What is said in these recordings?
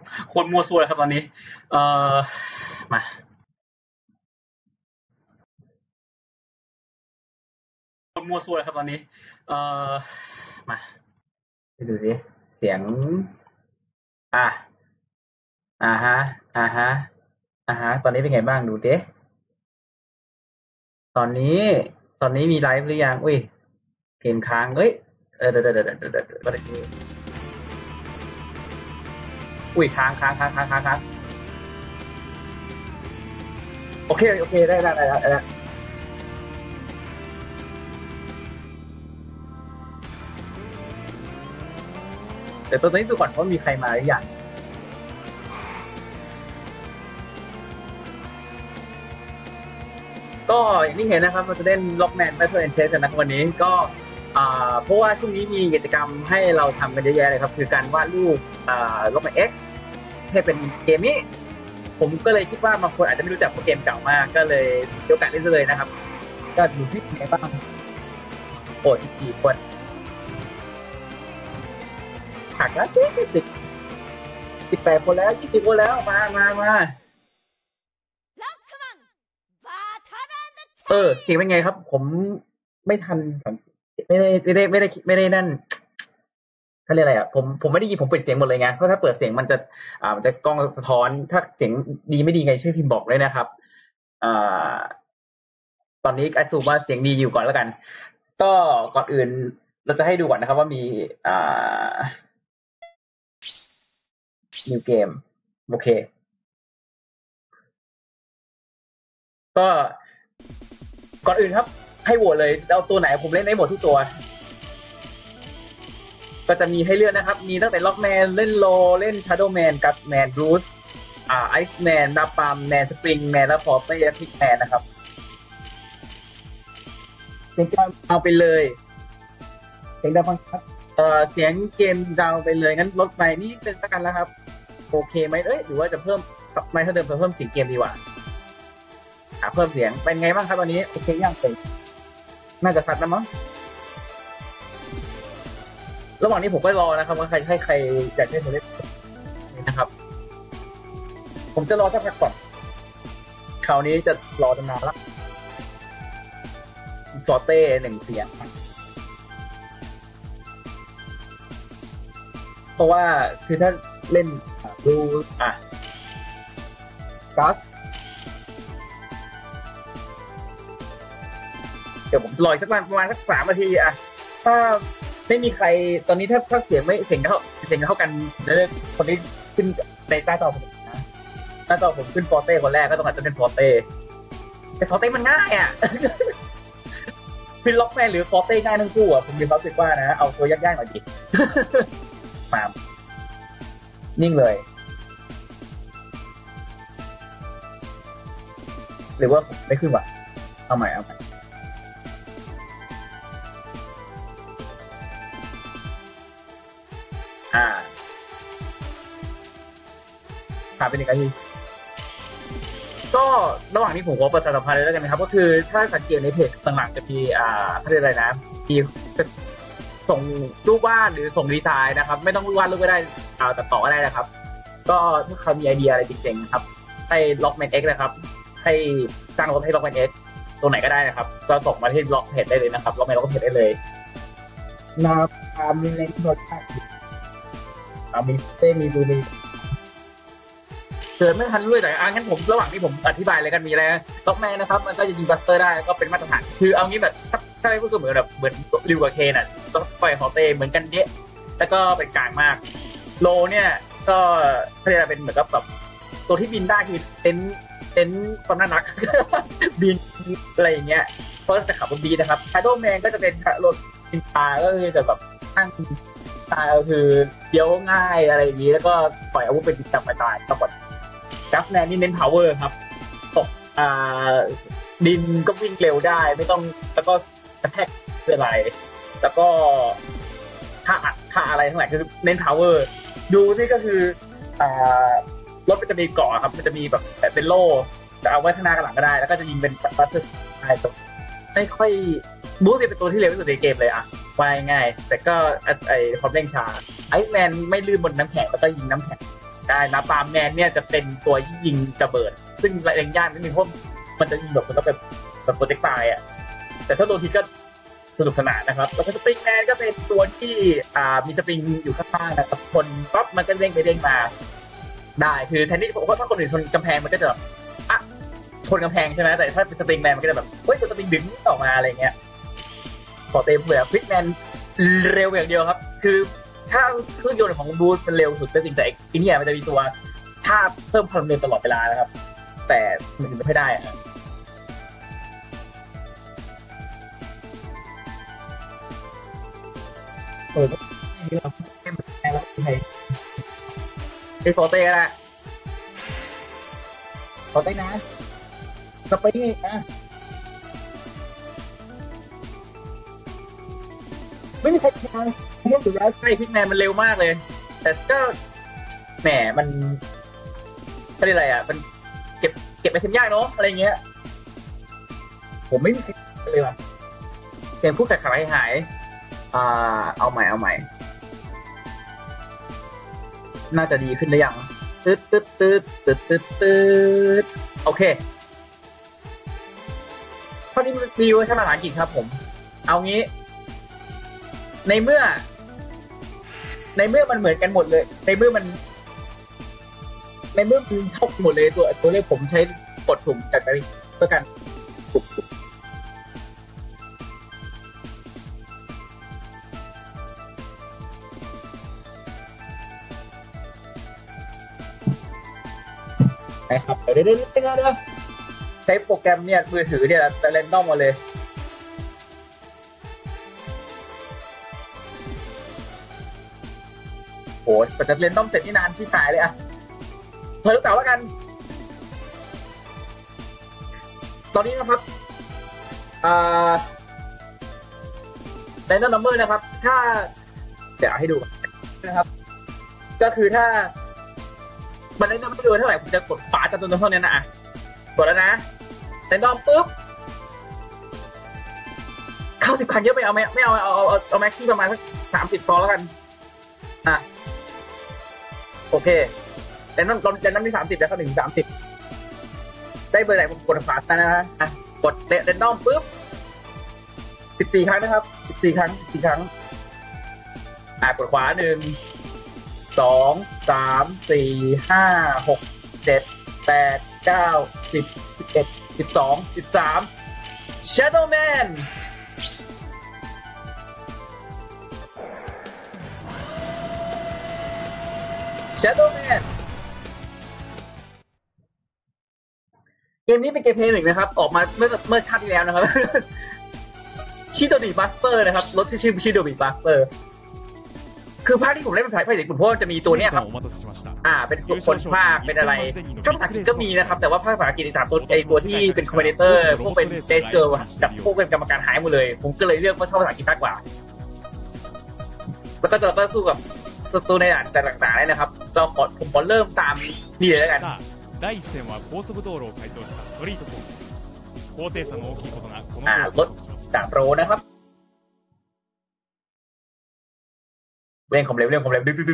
โคตรมั่วซั่วเลยครับตอนนี้เอ่อมาโคตรมั่วซั่วเลยครับตอนนี้เอ่อมาดูสิเสียงอ่ะฮะอ่าฮะตอนนี้เป็นไงบ้างดูดิตอนนี้ตอนนี้มีไลฟ์หรือยังอุ้ยเกมค้างเอ้ยเดี๋ยวอุ้ยค้างโอเคโอเคได้แต่ตอนนี้ดูก่อนว่ามีใครมาหรือยังก็อย่างที่เห็นนะครับเราจะเล่นล็อกแมนแบทเทิลแอนด์เชสกันนะครับวันนี้ก็เพราะว่าช่วงนี้มีกิจกรรมให้เราทำกันเยอะแยะเลยครับคือการวาดรูปล็อกแมนเอ็กให้เป็นเกมนี้ผมก็เลยคิดว่าบางคนอาจจะไม่รู้จักเพราะเกมเก่ามากก็เลยยกโอกาสเล่นเลยนะครับก็ดูที่ไหนบ้างโอ้กี่คนหักแล้ว18 คนแล้ว20 คนแล้วมาเสียงเป็นไงครับผมไม่ทันสังไม่ได้นั่นเขาเรียกอะไรอ่ะผมไม่ได้ยินผมเปิดเสียงหมดเลยไงเพราะถ้าเปิดเสียงมันจะกล้องสะท้อนถ้าเสียงดีไม่ดีไงช่วยพิมพ์บอกด้วยนะครับอ่าตอนนี้ไอซูมว่าเสียงดีอยู่ก่อนแล้วกันก็ก่อนอื่นเราจะให้ดูก่อนนะครับว่ามีอ่านิวเกมโอเคก็ก่อนอื่นครับให้โหวตเลยเอาตัวไหนผมเล่นได้หมดทุกตัว ก็จะมีให้เลือกนะครับ มีตั้งแต่ล็อกแมนเล่นโลเล่นชาร์โดแมนกัสแมนบรูซไอซ์แมนนาปามแมนสปริงแมนและพอเต้พิกแมนนะครับเสียงดาวเอาไปเลยเสียงดาวฟังครับเสียงเกมดาวไปเลยงั้นลดไปนี่เป็นสักกันแล้วครับโอเคไหมหรือว่าจะเพิ่มไม่ถ้าเดิมเพิ่มเสียงเกมดีกว่าเพิ่มเสียงเป็นไงบ้างครับตอนนี้โอเคยังเต็มน่าจะชัดนะมั้งระหว่างนี้ผมก็รอนะครับว่าใครอยากเล่นตัวเล่นนะครับผมจะรอสักพักก่อนคราวนี้จะรอนานละฟอเต้1 เสียงเพราะว่าคือถ้าเล่นดูกัสเดี๋ยวผมจะรออีกสักประมาณสัก3 นาทีถ้าไม่มีใครตอนนี้ถ้าเสียงไม่เสียงเท่ากันแล้วคนที่ขึ้นในใต้จอผมนะหน้าจอผมขึ้นฟอเต้คนแรกก็ต้องอาจจะเป็นฟอเต้แต่ฟอเต้มันง่ายคือล็อกแมนหรือฟอเต้ง่ายทั้งคู่ผมมีความรู้สึกว่านะเอาตัวยากๆหน่อยดิมานิ่งเลยหรือว่าผมไม่ขึ้นวะเอาใหม่ผ่านไป1 นาทีก็ระหว่างนี้ผมขอประชาสัมพันธ์เลยแล้วกันนะครับก็คือถ้าสังเกตในเพจต่างๆจะมีเขาเรียกอะไรนะมีส่งรูปวาดหรือส่งดีไซน์นะครับไม่ต้องวาดรูปก็ได้ตัดต่อก็ได้นะครับก็ถ้าเขามีไอเดียอะไรเจ๋งๆนะครับให้ล็อกแมนเอ็กนะครับให้สร้างรถให้ล็อกแมนเอ็กตัวไหนก็ได้นะครับก็ส่งมาที่ล็อกเพจได้เลยนะครับล็อกแมนล็อกเพจได้เลยมีเล่นรถมีเต้มีบูรีเกิดไม่ทันด้วยแต่งั้นผมระหว่างที่ผมอธิบายเลยกันมีอะไรล็อกแมนนะครับมันก็จะยิงบัสเตอร์ได้ก็เป็นมาตรฐานคือเอางี้แบบถ้าไม่พูดก็เหมือนริวกับเคนต้องปล่อยฮอเต้เหมือนกันเยอะแล้วก็เป็นกลางมากโลเนี่ยก็เขาเรียกเป็นเหมือนกับแบบตัวที่บินได้คือเต็นความน่ารักบินอะไรอย่างเงี้ยก็จะขับบนบีนะครับชาโดว์แมนก็จะเป็นรถบินตาก็คือจะแบบตั้งตาก็คือเดียวง่ายอะไรอย่างนี้แล้วก็ปล่อยอาวุธเป็นจับไปตายก็หมดกัฟแนนนี่เน้น power ครับตกดินก็วิ่งเร็วได้ไม่ต้องแล้วก็กระแทกอะไรแล้วก็ท่าอะไรทั้งหลายคือเน้น power ดูนี่ก็คือรถมันจะมีเกาะครับมันจะมีแบบเป็นโล่จะเอาไว้ข้างหน้ากับหลังก็ได้แล้วก็จะยิงเป็นบัสเตอร์อะไรตรงไม่ค่อยบูสเป็นตัวที่เร็วที่สุดในเกมเลยว่ายง่ายแต่ก็ไอความเร่งช้าไอซ์แมนไม่ลื่นบนน้ำแข็งแล้วก็ยิงน้ำแข็งได้นะปาล์มแมนเนี่ยจะเป็นตัวที่ยิงระเบิดซึ่งแรงย่านนิดนึงเพราะมันจะยิงแบบมันก็แบบโปรเจกต์ตายอ่ะแต่ถ้าโดนทีก็สนุกสนานนะครับแล้วก็สปริงแมนก็เป็นตัวที่มีสปริงอยู่ข้างๆนะครับคนปั๊บมันก็เด้งไปเด้งมาได้คือแทนที่ถ้าคนอื่นชนกำแพงมันก็จะแบบชนกำแพงใช่ไหมแต่ถ้าเป็นสปริงแมนมันก็จะแบบเฮ้ยตัวสปริงดึงออกมาอะไรเงี้ยขอเต็มเลยควิกแมนเร็วอย่างเดียวครับคือถ้าเครื่องยนต์ของบูสมันเร็วสุดก็จริงแต่ไอ้นี่มันจะมีตัวถ้าเพิ่มความเร็วตลอดเวลานะครับแต่มันไม่ได้อะนี่เราเข้มแรงแล้วใครไอ้โฟเต้แหละโฟเต้นะสไปนี่นะไม่มีใครทางเรื่องสุดแล้วใช่พิกแมนมันเร็วมากเลยแต่ก็แหมมันเรียกอะไรอ่ะมันเก็บไปเซมยากเนาะอะไรเงี้ยผมไม่มีใครเลยว่ะเกมพูดขาดหายเอาใหม่น่าจะดีขึ้นหรือยังตืดโอเคเท่านี้มีเวอร์ชันภาษาอังกฤษครับผมเอางี้ในเมื่อมันเหมือนกันหมดเลยในเมื่อมันเท่าหมดเลยตัวเลขผมใช้กดสุ่มจากอะไรเพื่อกันนะครับเดี๋ยวใช้โปรแกรมเนี่ยมือถือเนี่ยจะเรนดอมมาเลยโอ้ยจะเรนดอมเสร็จนี่นานที่หายเลยอะเธอรู้จักแล้วกันตอนนี้นะครับเรนดอมนัมเบอร์นะครับถ้าเดี๋ยวให้ดูนะครับก็คือถ้ามันเล่นไม่ดูเท่าไหร่ผมจะกดฝาจำนวนเท่านี้นะอ่ะกดแล้วนะเรนดอมปุ๊บเข้า10 คันเยอะไปเอาไม่เอาแม็กซี่ประมาณสัก30พอแล้วกันอ่ะโอเคเรนดอมที่30แล้วก็1 30ได้เบอร์ไหนผมกดฝาไปนะอ่ะกดเรนดอมปุ๊บ14 ครั้งนะครับ14 ครั้งกดขวา1 2 3 4 5 6 7 8 9 10 11 12 13 Shadowmanเกมนี้เป็นเกมเพลย์หนึ่งนะครับออกมาเมื่อชาติที่แล้วนะครับชิโดบิบัสเตอร์นะครับรถที่ชื่อชิโดบิบัสเตอร์คือภาคที่ผมเล่นเป็นภาษาญี่ปุ่นเพราะจะมีตัวเนี้ยครับเป็นคนภาคเป็นอะไรถ้าภาษาอังกฤษก็มีนะครับแต่ว่าภาษาอังกฤษใน3ตัวที่เป็นคอมเมนเตอร์พวกเป็นเดสเกิร์ลกับพวกเป็นกรรมการหายหมดเลยผมก็เลยเลือกว่าชอบภาษาอังกฤษมากกว่าแล้วก็จะต่อสู้กับศัตรูในด่านต่างๆได้นะครับผมขอเริ่มตามนี่เลยแล้วกัน第1戦は高速道路を改造したストリートコース高低差の大きいことがこのรถดาบโรนะครับเร่งความเร็วはい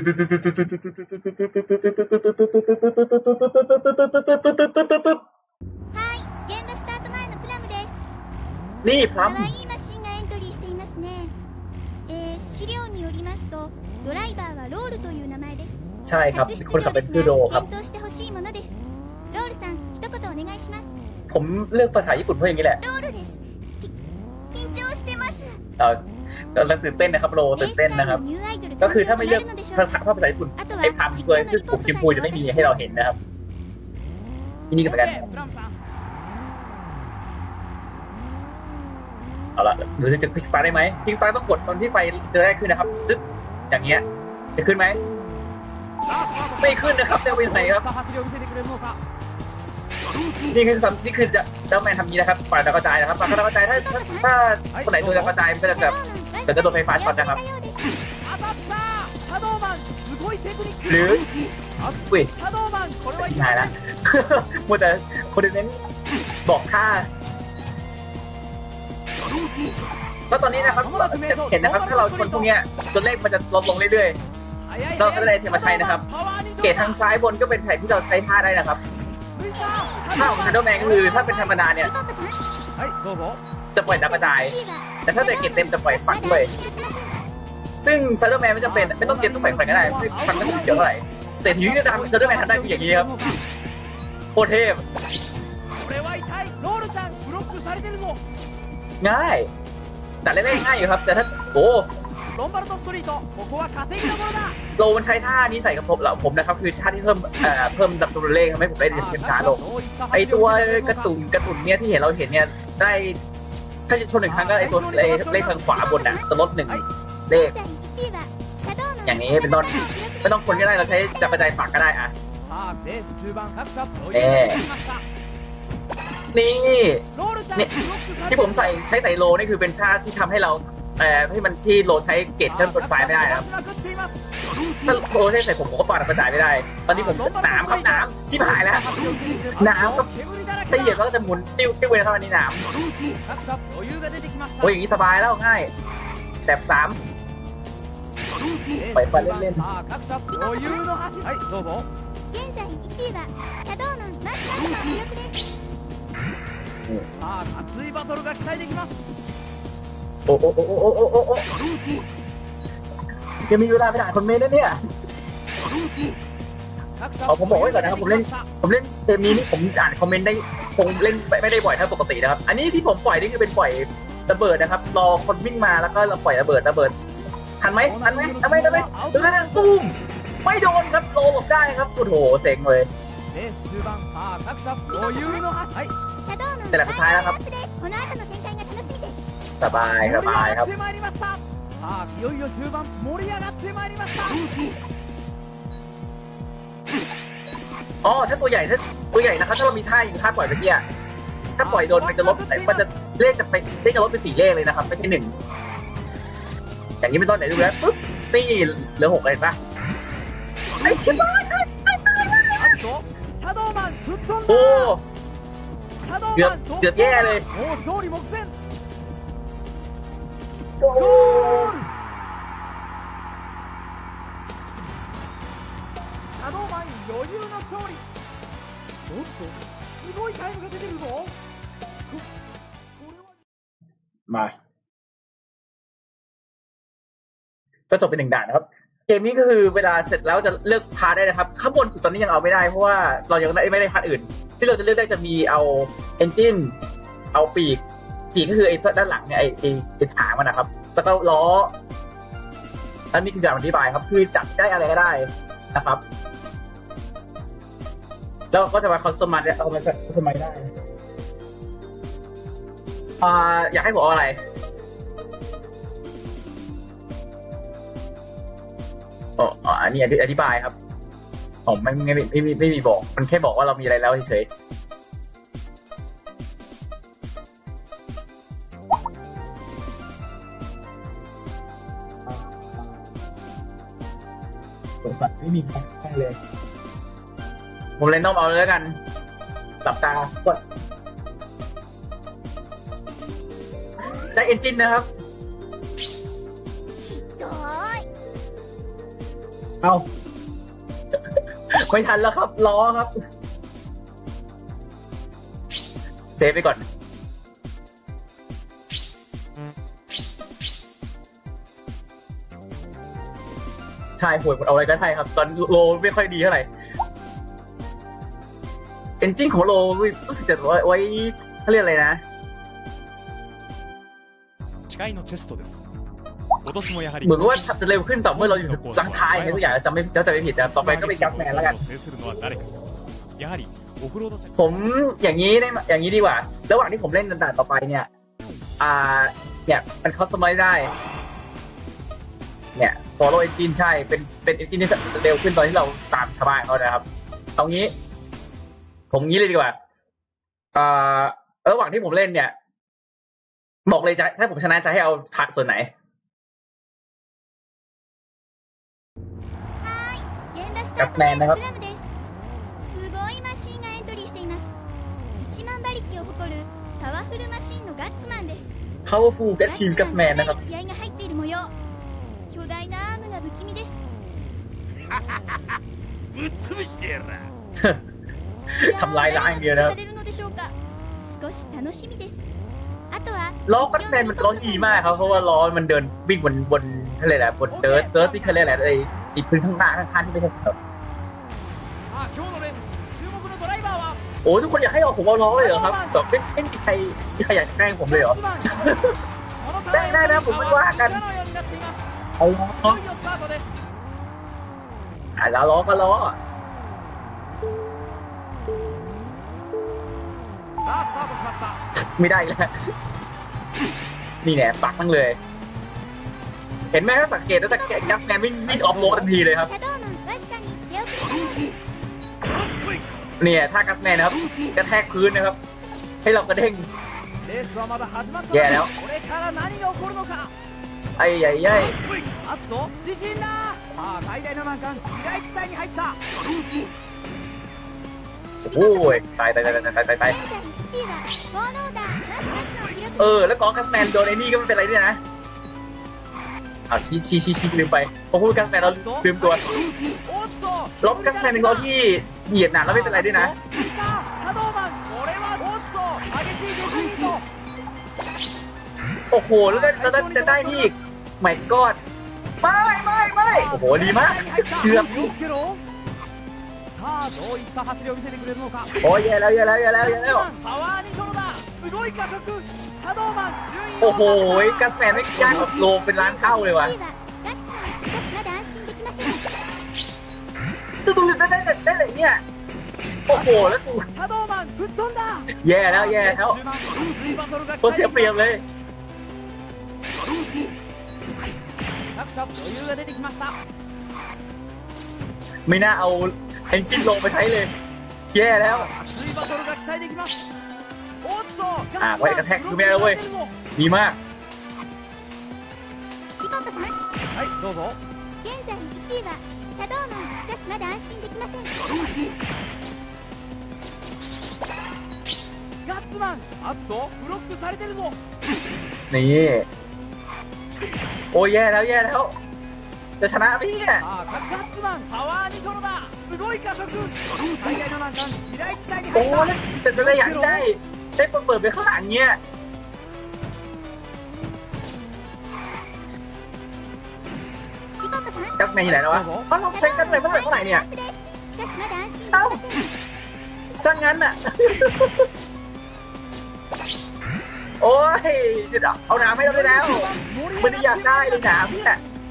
ゲームスタート前のプラムですนี่พลัมいいマシンがエントリーしていますね資料によりますとドライバーはロールという名前ですใช่ครับคนขับเป็นคือโรครับ検討してほしいものですロールさん一言お願いしますผมเลือกภาษาญี่ปุ่นเพราะอย่างนี้แหละロールです緊張してますกำลังตื่นเต้นนะครับโรตื่นเต้นนะครับก็คือถ้าไม่เลือกภาษาญี่ปุ่นไอ้พามตัวชื่อผมชิมพูจะไม่มีให้เราเห็นนะครับที่นี่ก็เหมือนกันเอาละดูจะคลิกสตาร์ทได้ไหมคลิกสตาร์ทต้องกดตอนที่ไฟจะได้ขึ้นนะครับตึ๊บอย่างเงี้ยจะขึ้นไหมไม่ขึ้นนะครับเดวินไหนครับนี่คือจะเจ้าแมนทำนี้นะครับปล่อยดาวกระจายนะครับปล่อยดาวกระจายถ้าคนไหนโดนดาวกระจายมันก็จะแบบจะโดนไฟฟ้าช็อตนะครับหรืออุ้ยชิบหายแล้วมัวแต่คนเน้นบอกค่าก็ตอนนี้นะครับเห็นนะครับถ้าเราชนพวกนี้ตัวเลขมันจะลดลงเรื่อยๆเราก็จะได้เทมาใช้นะครับเกตทางซ้ายบนก็เป็นแท็กที่เราใช้ท่าได้นะครับท่าของทันเดอร์แมนก็คือถ้าเป็นธรรมดาเนี่ยはいどうぞจะปล่อยดาวกระจาย แต่ถ้าเกตเต็มจะปล่อยฝันด้วยซึ่งทันเดอร์แมนไม่จำเป็นไม่ต้องเกตต้องปล่อยฝันก็ได้ฝันไม่ต้องเกี่ยวเท่าไหร่แต่ทีนี้ก็ตามทันเดอร์แมนทำได้คืออย่างนี้ครับโคตรเทพこれは痛いロールちゃんブロックされてるぞง่ายแต่เล่นง่ายอยู่ครับแต่ถ้าโอ้ロンバルトストリートここは稼ぎどころだโลมันใช้ท่านี้ใส่กับผมนะครับคือท่าที่เพิ่มดับตัวเลขทำให้ผมได้เต็มช้าลงไอตัวกระตุนเนี่ยที่เราเห็นเนี่ยได้ถ้าจะชนหนึ่งครั้งก็ไอตัวเลขทางขวาบนน่ะจะลดหนึ่งเลขอย่างนี้เป็นต้นไม่ต้องคนก็ได้เราใช้จับกระจายฝักก็ได้อะさあレース中盤各社余裕ええが出てきましたนี่ロールちゃんเนี่ยブロックされที่てผมใช้โลนี่คือเป็นท่าที่ทำให้เราให้มันที่โลใช้เกตเครื่องกดซ้ายไม่ได้ครับまくっていますถ้าโลใช้ใส่ผมก็ปาดกระจายไม่ได้ ตอนนี้ผมหนามครับหนามชิบหายแล้วหนามครับ煙だらけถ้าเหยียบแล้วก็จะหมุนติ้วไปนะครับอันนี้หนาม各社余裕が出てきましたโอ้ยอย่างนี้สบายแล้วง่ายแบบ3ไปเล่นさあ各社余裕の走りはいどうぞ現在1位はシャドウマンマスターの記録です。 さあ熱いバトルが期待できますโอ้ยังมีเวลาไปด่าคนเมนนะเนี่ย เอาผมบอกไว้ก่อนนะครับผมเล่นเกมนี้นี่ผมอ่านคอมเมนต์ได้คงเล่นไม่ได้บ่อยเท่าปกตินะครับอันนี้ที่ผมปล่อยนี่คือเป็นปล่อยระเบิดนะครับรอคนวิ่งมาแล้วก็เราปล่อยระเบิดทันไหมตุ้มไม่โดนครับโลหลบได้ครับโอ้โหเจ๋งเลยレース中盤さあ各社余裕の走りはいシャドウマンแต่ละสุดท้ายแล้วครับこの後の展開が楽しみです。 สบายครับ盛り上がってまいりましたさあいよいよ中盤盛り上がってまいりましたอ๋อถ้าตัวใหญ่นะครับถ้าเรามีท่าอย่างท่าปล่อยเมื่อกี้ถ้าปล่อยโดนมันจะลดมันจะเลขจะลดไป4เลขเลยนะครับไม่ใช่1อย่างนี้เป็นต้นไหนดูแล้วปุ๊บนี่เหลือ6เลยป่ะไอ้ชิบะあとシャドウマン吹っ飛んだโอ้シャドウเกือบマンเกือบแย่เลยもう勝利目前โอ้ゴールシャドウマン余裕の勝利おっとすごいタイムが出てるぞこれはมาก็จบเป็น1ด่านนะครับเกมนี้ก็คือเวลาเสร็จแล้วจะเลือกพาร์ทได้นะครับข้างบนสุดตอนนี้ยังเอาไม่ได้เพราะว่าเรายังไม่ได้พาร์ทอื่นที่เราจะเลือกได้จะมีเอาเอนจินเอาปีกก็คือไอ้ด้านหลังเนี่ยไอ้ถางมันนะครับแล้วก็ล้ออันนี้คือการอธิบายครับคือจับได้อะไรก็ได้นะครับแล้วก็จะมาคอสตอมไมซ์เอามาคอสตอมไมซ์ได้อยากให้ผมเอาอะไรอันนี้อธิบายครับผมไม่มีบอกมันแค่บอกว่าเรามีอะไรแล้วเฉยสงสัยไม่มีใครเลยผมเล่นน้องเอาเลยแล้วกันหลับตากดได้เอนจินนะครับ เอา ไม่ทันแล้วครับล้อครับเซฟไปก่อนใช่หวยเอาอะไรก็ได้ครับตอนโลไม่ค่อยดีเท่าไหร่เอนจินของโลรู้สึกจะไว้เขาเรียกอะไรนะ誓いのチェストです今年もやはりเหมือนว่าจะเร็วขึ้นต่อเมื่อเราอยู่หลังท้ายอะไรทุกอย่างจำไม่ผิดนะต่อไปก็เป็นกัฟแมนแล้วกันやはりオフロード車ผมอย่างนี้ดีกว่าระหว่างที่ผมเล่นด่านต่อไปเนี่ยเนี่ยมันคอสตอมไมซ์ได้เนี่ย follow engine ใช่เป็น engine ที่เร็วขึ้นตอนที่เราตามชาวบ้านเขานะครับเอางี้ผมงี้เลยดีกว่าระหว่างที่ผมเล่นเนี่ยบอกเลยถ้าผมชนะจะให้เอาพาร์ทส่วนไหนกัฟแมนนะครับすごいマシンがエントリーしています。1万馬力を誇るパワフルマシンのガッツマンです。 Powerful กัฟชีกัฟแมนนะครับ気合が入っている模様。巨大なアームが不気味です。 ぶっ潰してやら。 ทำลายล้างอย่างเดียวนะครับされるのでしょうか。少し楽しみです。あとはล้อกัสแมนมันล้อดีมากครับเพราะว่าล้อมันเดินวิ่งบนอะไรแหละบนเดิร์ทที่เขาเรียกอะไรไอ้พื้นข้างหน้าข้างๆที่ไม่ใช่สนามさあ今日のレース注目のドライバーはโอ้ทุกคนอยากให้ผมเอาล้อเลยเหรอครับแบบไม่มีใครอยากแกล้งผมเลยเหรอそのได้ได้นะผมไม่ว่ากันのようになっています。 เอาล้อいよいよスタートです。 แล้วล้อก็ล้อさあスタートしました。 ไม่ได้แล้วนี่แหละปักทั้งเลย เห็นไหมถ้าสังเกตแล้วจะกัสแมนวิ่งออฟโรดทันทีเลยครับシャドウマンわずかに出遅れています。 เนี่ยถ้ากัสแมนนะครับกระแทกพื้นนะครับ ให้เรากระเด้งレースはまだ始まったいやよこれから何が起こるのか。 ไอ้ใหญ่ใหญ่あっと自信だ。さあ最大の難関未来地帯に入った。 โอ้ยตาย現在1位はフォーローダーマスマスの記録。 แล้วก็กัสแมนโดนไอ้นี่ก็ไม่เป็นไรด้วยนะอ้าวชี้ลืมไปพอพูดกัสแมนเราลืมตัวおっとลบกัสแมนเป็นล้อที่เหยียดหนาแล้วไม่เป็นไรด้วยนะシャドウマンこれはおっと激しいデスリート。 โอ้โหแล้วจะได้นี่อีกไม่กอดไม่โอ้โหดีมากเกือบ気をつけろ。さあどういった走りを見せてくれるのか。 โอ้ยแย่แล้วパワーニトロだ。すごい加速。シャドウマン順位โอ้โหกัสแมนไม่ยากกว่าโลเป็นล้านเท่าเลยว่ะ 1位はガッツマンまだ安心できません。 ดูได้เลยเนี่ยโอ้โหแล้วกูシャドウマン吹っ飛んだ。 แย่แล้ว中盤熱いバトルがตัวเสียเปรียบเลย着々余裕が出てきました。 ไม่น่าเอาเอนจินลงไปใช้เลย แย่แล้ว熱いバトルが期待できます。おっとこれがタッグ目だおいดีมากピコンパさん、 はいどうぞ。 現在1位はシャドウマンしかしまだ安心できません。 ガッツマンあっとブロックされてるぞ。 นี่โอ้ยแย่แล้วจะชนะไหมเนี่ยさあガッツマンパワーニトロだ。すごい加速。最大の難関未来地帯にโอ้入った。 แต่จะได้อยากได้เปิดไปข้างหลังเนี่ยピコンパさん、 กัสแมนอยู่ไหนแล้ววะเขาเราใช้กัสแมนเมื่อไหร่เนี่ยしかしまだ安心できません。 ช่างงั้นอ่ะ โอ้ยเอาน้ำให้เราได้แล้วไม่ได้อยากได้เลยน้ำเนี่ย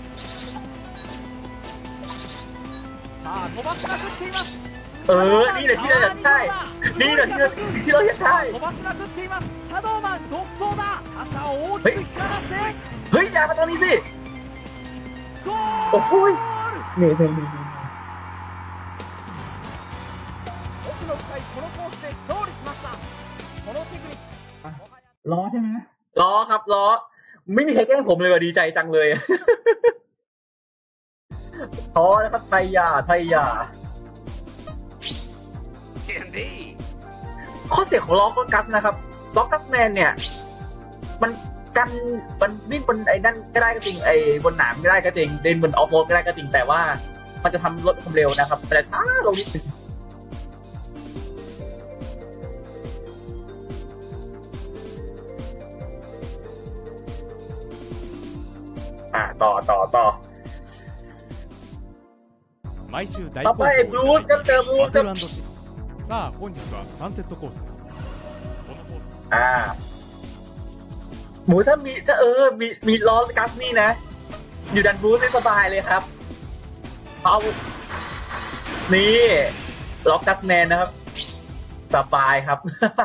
さあ飛ばしまくっています。 นี่แหละที่เราอยากได้นี่แหละที่เราอยากได้飛ばしまくっています。シャドウマン独走だ。朝を大きく光らせてเฮ้ยอย่ามาตรงนี้สิゴโอ้โหール。 นี่奥の深いこのコースで勝利しました。このテクニックล้อใช่ไหมล้อครับล้อไม่มีใครแกล้งผมเลยว่ะดีใจจังเลยท้อนะครับไทยาข้อเสียของล้อก็กัสนะครับล้อกัสแมนเนี่ยมันวิ่งบนไอ้นั่นก็ได้ก็จริงไอ้บนหนามก็ได้ก็จริงเดินบนออฟโรดก็ได้ก็จริงแต่ว่ามันจะทำรถความเร็วนะครับแต่ช้าลงนิดนึงต่อ毎週大ต่อ好ไป評บลูส์ครับเจอบลูส์คバรับトルシフトさあ本日はサンセットコースですこのコースหมูถ้ามีล้อกัสนี่นะอยู่ดันบลูส์ได้สบายเลยครับเอานี่ล้อกัสแมนนะครับสบายครับ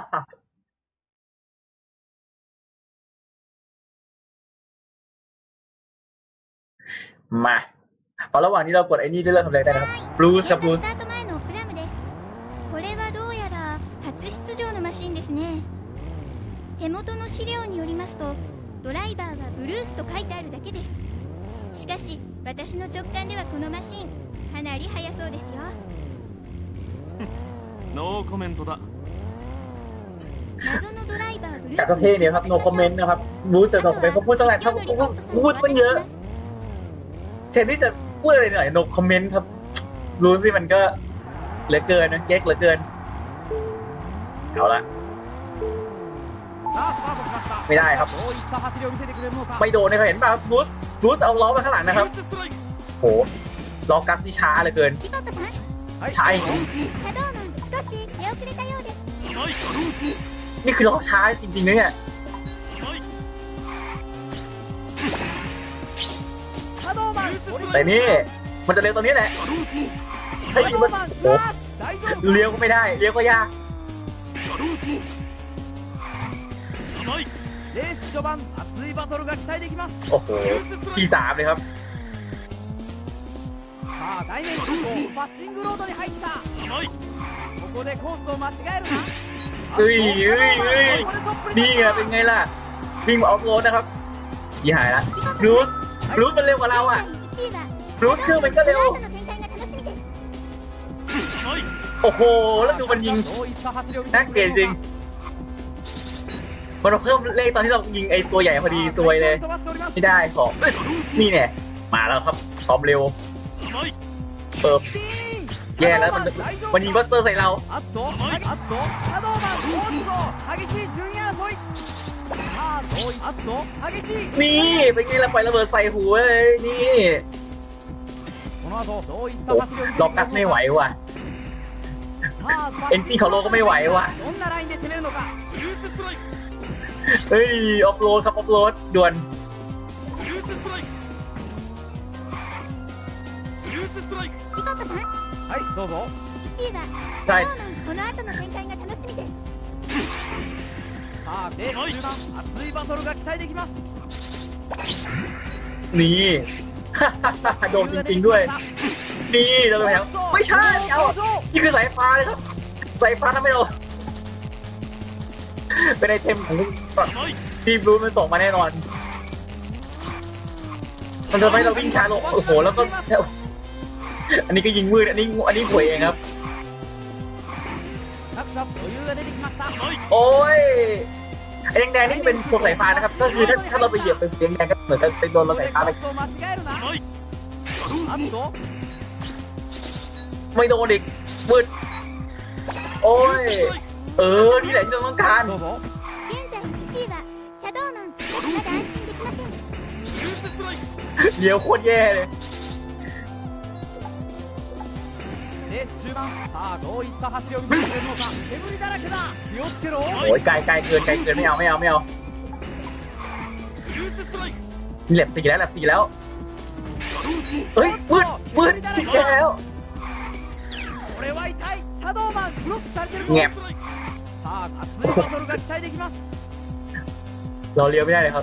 มาเอาระหว่างนี้เรากดไอ้นี่ได้เริ่มทำอะไรได้นะครับบลูส์ครับบลูส์スタート前のプラムです。これはどうやら初出場のマシンですね。手元の資料によりますと、ドライバーはブルースと書いてあるだけです。しかし私の直感ではこのマシンかなり速そうですよ。 ノーコメントだ謎のドライバーブルーแต่スก็เท่เนี่ยครับ no comment นะครับบลูส์จะno comment เขาพูดตั้งแต่เขาพูดตั้งเยอะแทนที่จะพูดอะไรหน่อย no comment ครับรู้สิมันก็เหลือเกินนะเก๊กเหลือเกินเอาละさあスタートしました。 ไม่ได้ครับどういった走りを見せてくれるのか。 ไม่โดนเลยเขาเห็นป่ะรูสเอาล้อมาข้างหลังนะครับโหล้อกัสที่ช้าเหลือเกินピコットさん、 はいใช่シャドウマン少し出遅れたようです。 นี่คือล้อช้าจริงๆนะเนี่ยシャドウマンแต่นี่มันจะเร็วตรงนี้แหละเฮ้ยシャドมัウนマンโอ้さあ大丈夫。 เลี้ยวก็ไม่ได้เลี้ยวก็ยากレース序盤熱いバトルが期待できます。 โอ้โหที่สามเลยครับさあ大年空港パッシングロードに入った。ここでコースを間違えるな。 เอ้ยเอ้ยเอ้ยここでトップにนี่ไงเป็นไงล่ะวิ่งมาออฟโรดนะครับยี่หายละรูสมันเร็วกว่าเราอ่ะ 1位はรูสเครื่องมันก็เร็วこの後の展開が楽しみです。 โอ้โหแล้วดูมันยิงどういった走りを見せน่าてくเกลีれยดるจริงのか。 มันเพิ่มเลขตอนที่เรายิงไอ้ตัวใหญ่พอดีซวยเลย飛ばしております。 ไม่ได้ของนี่เนี่ยมาแล้วครับความเร็วเปิบピーンแย่แล้วมันยิงบัสเตอร์ใส่เราあっとあっとシャドウマンおっと激しい順位争い。さあどういあっと激しい。 นี่เป็นไงล่ะปล่อยระเบิดใส่หัวเลยนี่この後どういったโอ้走りを見せてくれるのか。 ล็อกกัสไม่ไหวว่ะさあエンジンของโลก็ไม่ไหวว่ะどんなラインで攻めるのか。 เฮ้ยออฟโรดครับออฟโรดด่วนピコットさん、 はいどうぞ。 1位はシはいャドウマンこの後の展開が楽しみです。 さあレース中盤熱いバトルが期待できます。 นี่ โดนจริงๆด้วย นี่เราไปแล้วไม่ใช่เอานี่คือสายฟ้าเลยครับสายฟ้าทำให้เราเป็นไอเทมของทีมบลูมันส่งมาแน่นอน มันจะทำให้เราวิ่งช้าลงโอ้โหแล้วก็อันนี้ก็ยิงมืดอันนี้หวยเองครับ各社余裕が出てきました。 โอ้ยไอ้แดงๆนี่เป็นโซนสายฟ้านะครับ ก็คือถ้าเราไปเหยียบเป็นสีแดงก็เหมือนกับไปโดนเราสายฟ้าไปコースを間違えるな。あっとไม่โดนอีกมืดโอ้ยนี่แหละที่เราต้องการどうぞ。 現在1位はシャドウマン、まだ安心できません。 เดี๋ยวโคตรแย่เลยレース中盤さあどういった走りを見せてくれるのか。煙だらけだ。気をつけろ。 โอ้ยไกลเกินไม่เอาแลบสี่แล้วเฮ้ยมืดที่แย่แล้วこれは痛い。シャドウマンブロックされてるぞ。 แงบさあ熱いバトルが期待できます。 เราเลี้ยวไม่ได้เลยครับ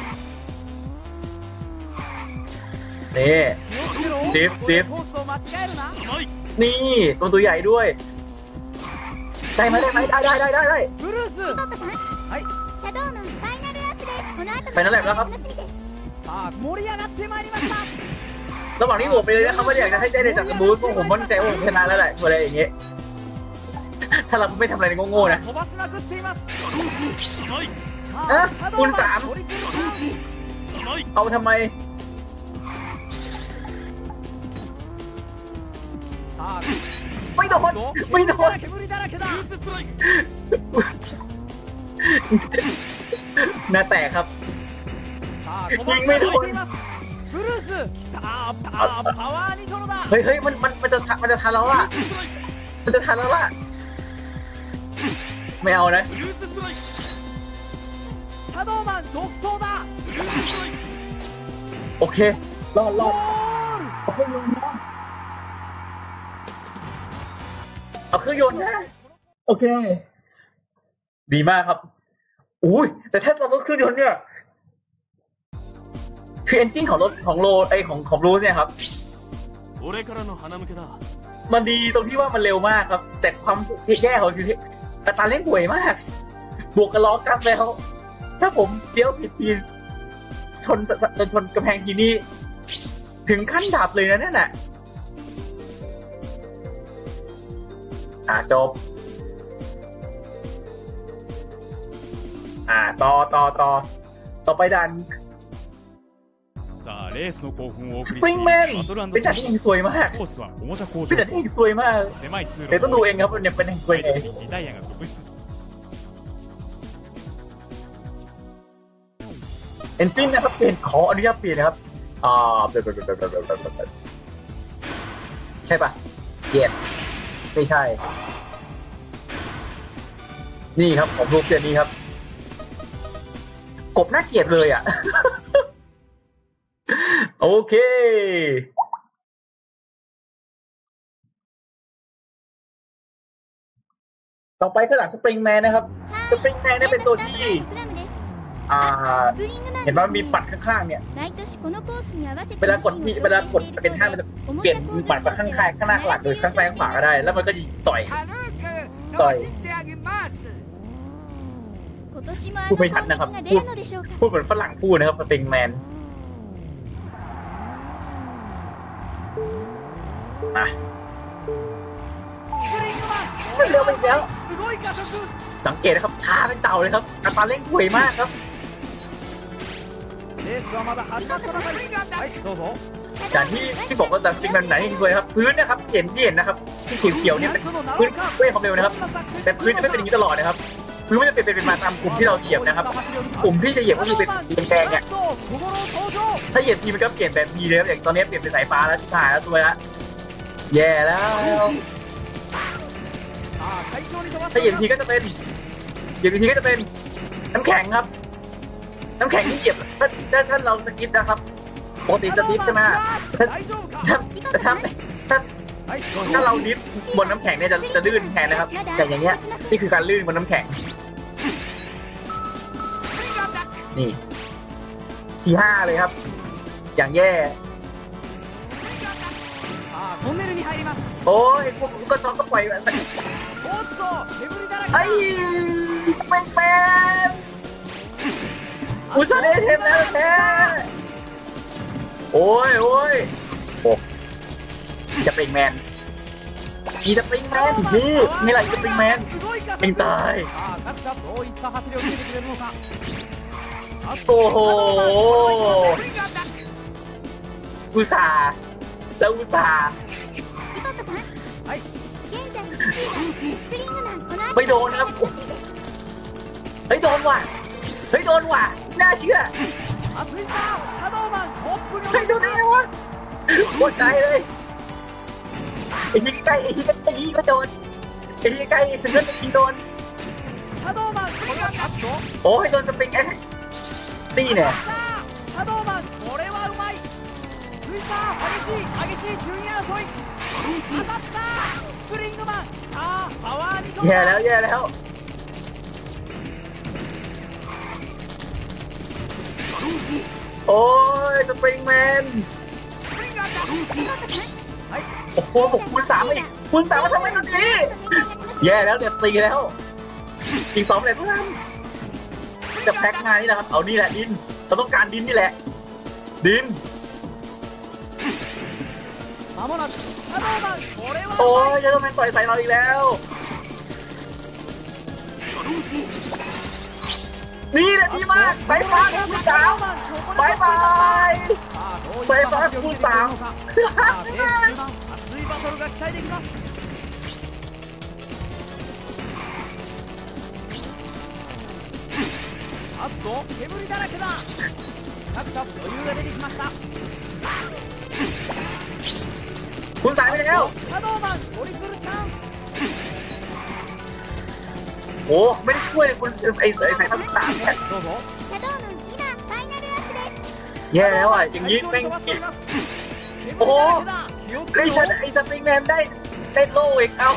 นี่気をつけろ。 ディフここでコースを間違えるな。 นี่ตัวใหญ่ด้วยได้ไหมได้ブルース。 ピコットさん、 はい。 シャドウマンファイナルアップでこの後のファイナルアップแล้วครับ楽しみです。 さあ盛り上がってまいりました。 ระหว่างที่ผมไปเลยนะครับไม่ได้อยากจะให้ได้จากบูธผมมั่นใจว่าผมชนะแล้วแหละอะไรอย่างเงี้ยถ้าเราไม่ทำอะไรโง่ๆนะ飛ばしまくっています。 あシャドウマンคุณสาม取り切るか。 เอาทำไมさあไม่โดน煙だらけだ。 หน้าแตกครับさあ飛ばしまくっています。ブルース。さあパワーニトロだ。 เฮ้ยมันจะทันแล้วล่ะไม่เอานะシャドウマン独走だ。 โอเครอดゴール。 เอาเครื่องยนต์นะโอเค ดีมากครับอุ้ยแต่ถ้าเราลดเครื่องยนต์เนี่ยคือเอนจินของรถของโลของรูสเนี่ยครับมันดีตรงที่ว่ามันเร็วมากครับ แต่ความแย่ของคืออัตราเร่งห่วยมาก บวกกับล้อกัสแล้วถ้าผมเลี้ยวผิดทีชนกำแพงทีนี่ถึงขั้นดับเลยนะเนี่ยน่ะจบต่อไปดันさあレースの興奮をおส送りปริงแมนしバトルเป็นチฉาャกレンที่ジยิงสวยมากコースはおもちゃ工場เป็นฉากที่ยิงสวยมาก狭い通路เดี๋ยวต้องดูเองครับว่าเนี่ยเป็นยังสวยไงリタイアが続出เอนจินนะครับเปลี่ยนขออนุญาตเปลี่ยนนะครับใช่ปะ yes ไม่ใช่นี่ครับผมรูปเปลี่ยนนี้ครับกบน่าเกลียดเลยอ่ะ โอเคต่อไปข้างหลังสปริงแมนนะครับสปริงแมนเนี่ยเป็นตัวที่スプリングマンเห็นว่ามีปัดข้างๆเนี่ย毎年このコースに合わせてเวลากดเป็นห้ามันจะเปลี่ยนปัดไปข้างๆข้างหน้าข้างหลังหรือข้างซ้ายข้างขวาก็ได้ แล้วมันก็ยิงต่อย軽くのしってあげます。 今年もあの攻撃が出るのでしょうか。 พูดเหมือนฝรั่งพูดนะครับสปริงแมนอ่ะスプリングマンเร็วไปอีกแล้วすごい加速。 สังเกตนะครับช้าเป็นเต่าเลยครับอัตราเร่งห่วยมากครับレースはまだ始まったばかり。はいどうぞ。 อย่างที่บอกว่าสปริงแมนไหนยิงสวยครับพื้นนะครับเห็นนะครับที่เขียวๆเนี่ยเป็นพื้นเว้ยความเร็วนะครับแต่พื้นจะไม่เป็นอย่างนี้ตลอดนะครับพื้นไม่ได้เป็นมาตามกลุ่มที่เราเหยียบนะครับกลุ่มที่จะเหยียบก็คือเป็นแดงๆเนี่ยถ้าเหยียบทีมันก็เปลี่ยนแบบทีเลยครับอย่างตอนนี้เปลี่ยนเป็นสายฟ้าแล้วที่ผ่านแล้วตัวละแย่แล้วถ้าเหยียบทีก็จะเป็นน้ำแข็งครับน้ำแข็งที่เหยียบถ้าเราสกิปนะครับปกติจะดิฟใช่ไหมถ้าเราดิฟบนน้ำแข็งเนี่ยจะลื่นแทนนะครับแต่อย่างเงี้ยนี่คือการลื่นบนน้ำแข็งนี่ที่ 5เลยครับอย่างแย่トンネルに入ります。 โอ้ยพวกก็ช็อกก็ปล่อยおっと煙だらけไอ้だ。 แม่อุตส่าห์ได้เทมแล้วแท้โอ้ยโอ้สปริงแมนนี่แหละสปริงแมนเองตายโอ้โหอุตส่าห์แล้วอุตส่าห์ไม่โดนครับเฮ้ยโดนว่ะน่าเชื่อเฮ้ยโดนได้ไงวะโคตรใจเลยไอ้ที่ใกล้ก็โดนไอ้ที่ใกล้ถึงก็จะยิงโดนโอ้ยโดนสปริงแอนตีเนี่ยแย่แล้วโอ้ยสปริงแมนโอ้โหผมคูณ 3มาอีกคูณ 3มาทำไมตอนนี้แย่แล้วเดี๋ยวตีแล้วอีก 2เลยเพื่อนจะแพ็คงานนี่แหละครับเอานี่แหละดินเราต้องการดินนี่แหละดินโอ้ยจะต้องแมนต่อยใส่เราอีกแล้วนี่แหละดีมากไปฟ้าคูณ 3บายบายไปฟ้าคูณ 3 あっと煙だらけだ。各社余裕が出てきました。 คูณ 3ไปแล้วシャドーマントリプルチャンス。 โอ้ไม่ได้ช่วยเลยคุณไอ้สายทั้ง3เนี่ยどうぞ。 シャドウマン今ファイナルアップです。 แย่แล้วอ่ะอย่างนี้แม่งโอ้ไอ้ฉันไอ้สปริงแมนได้โล่อีกเอา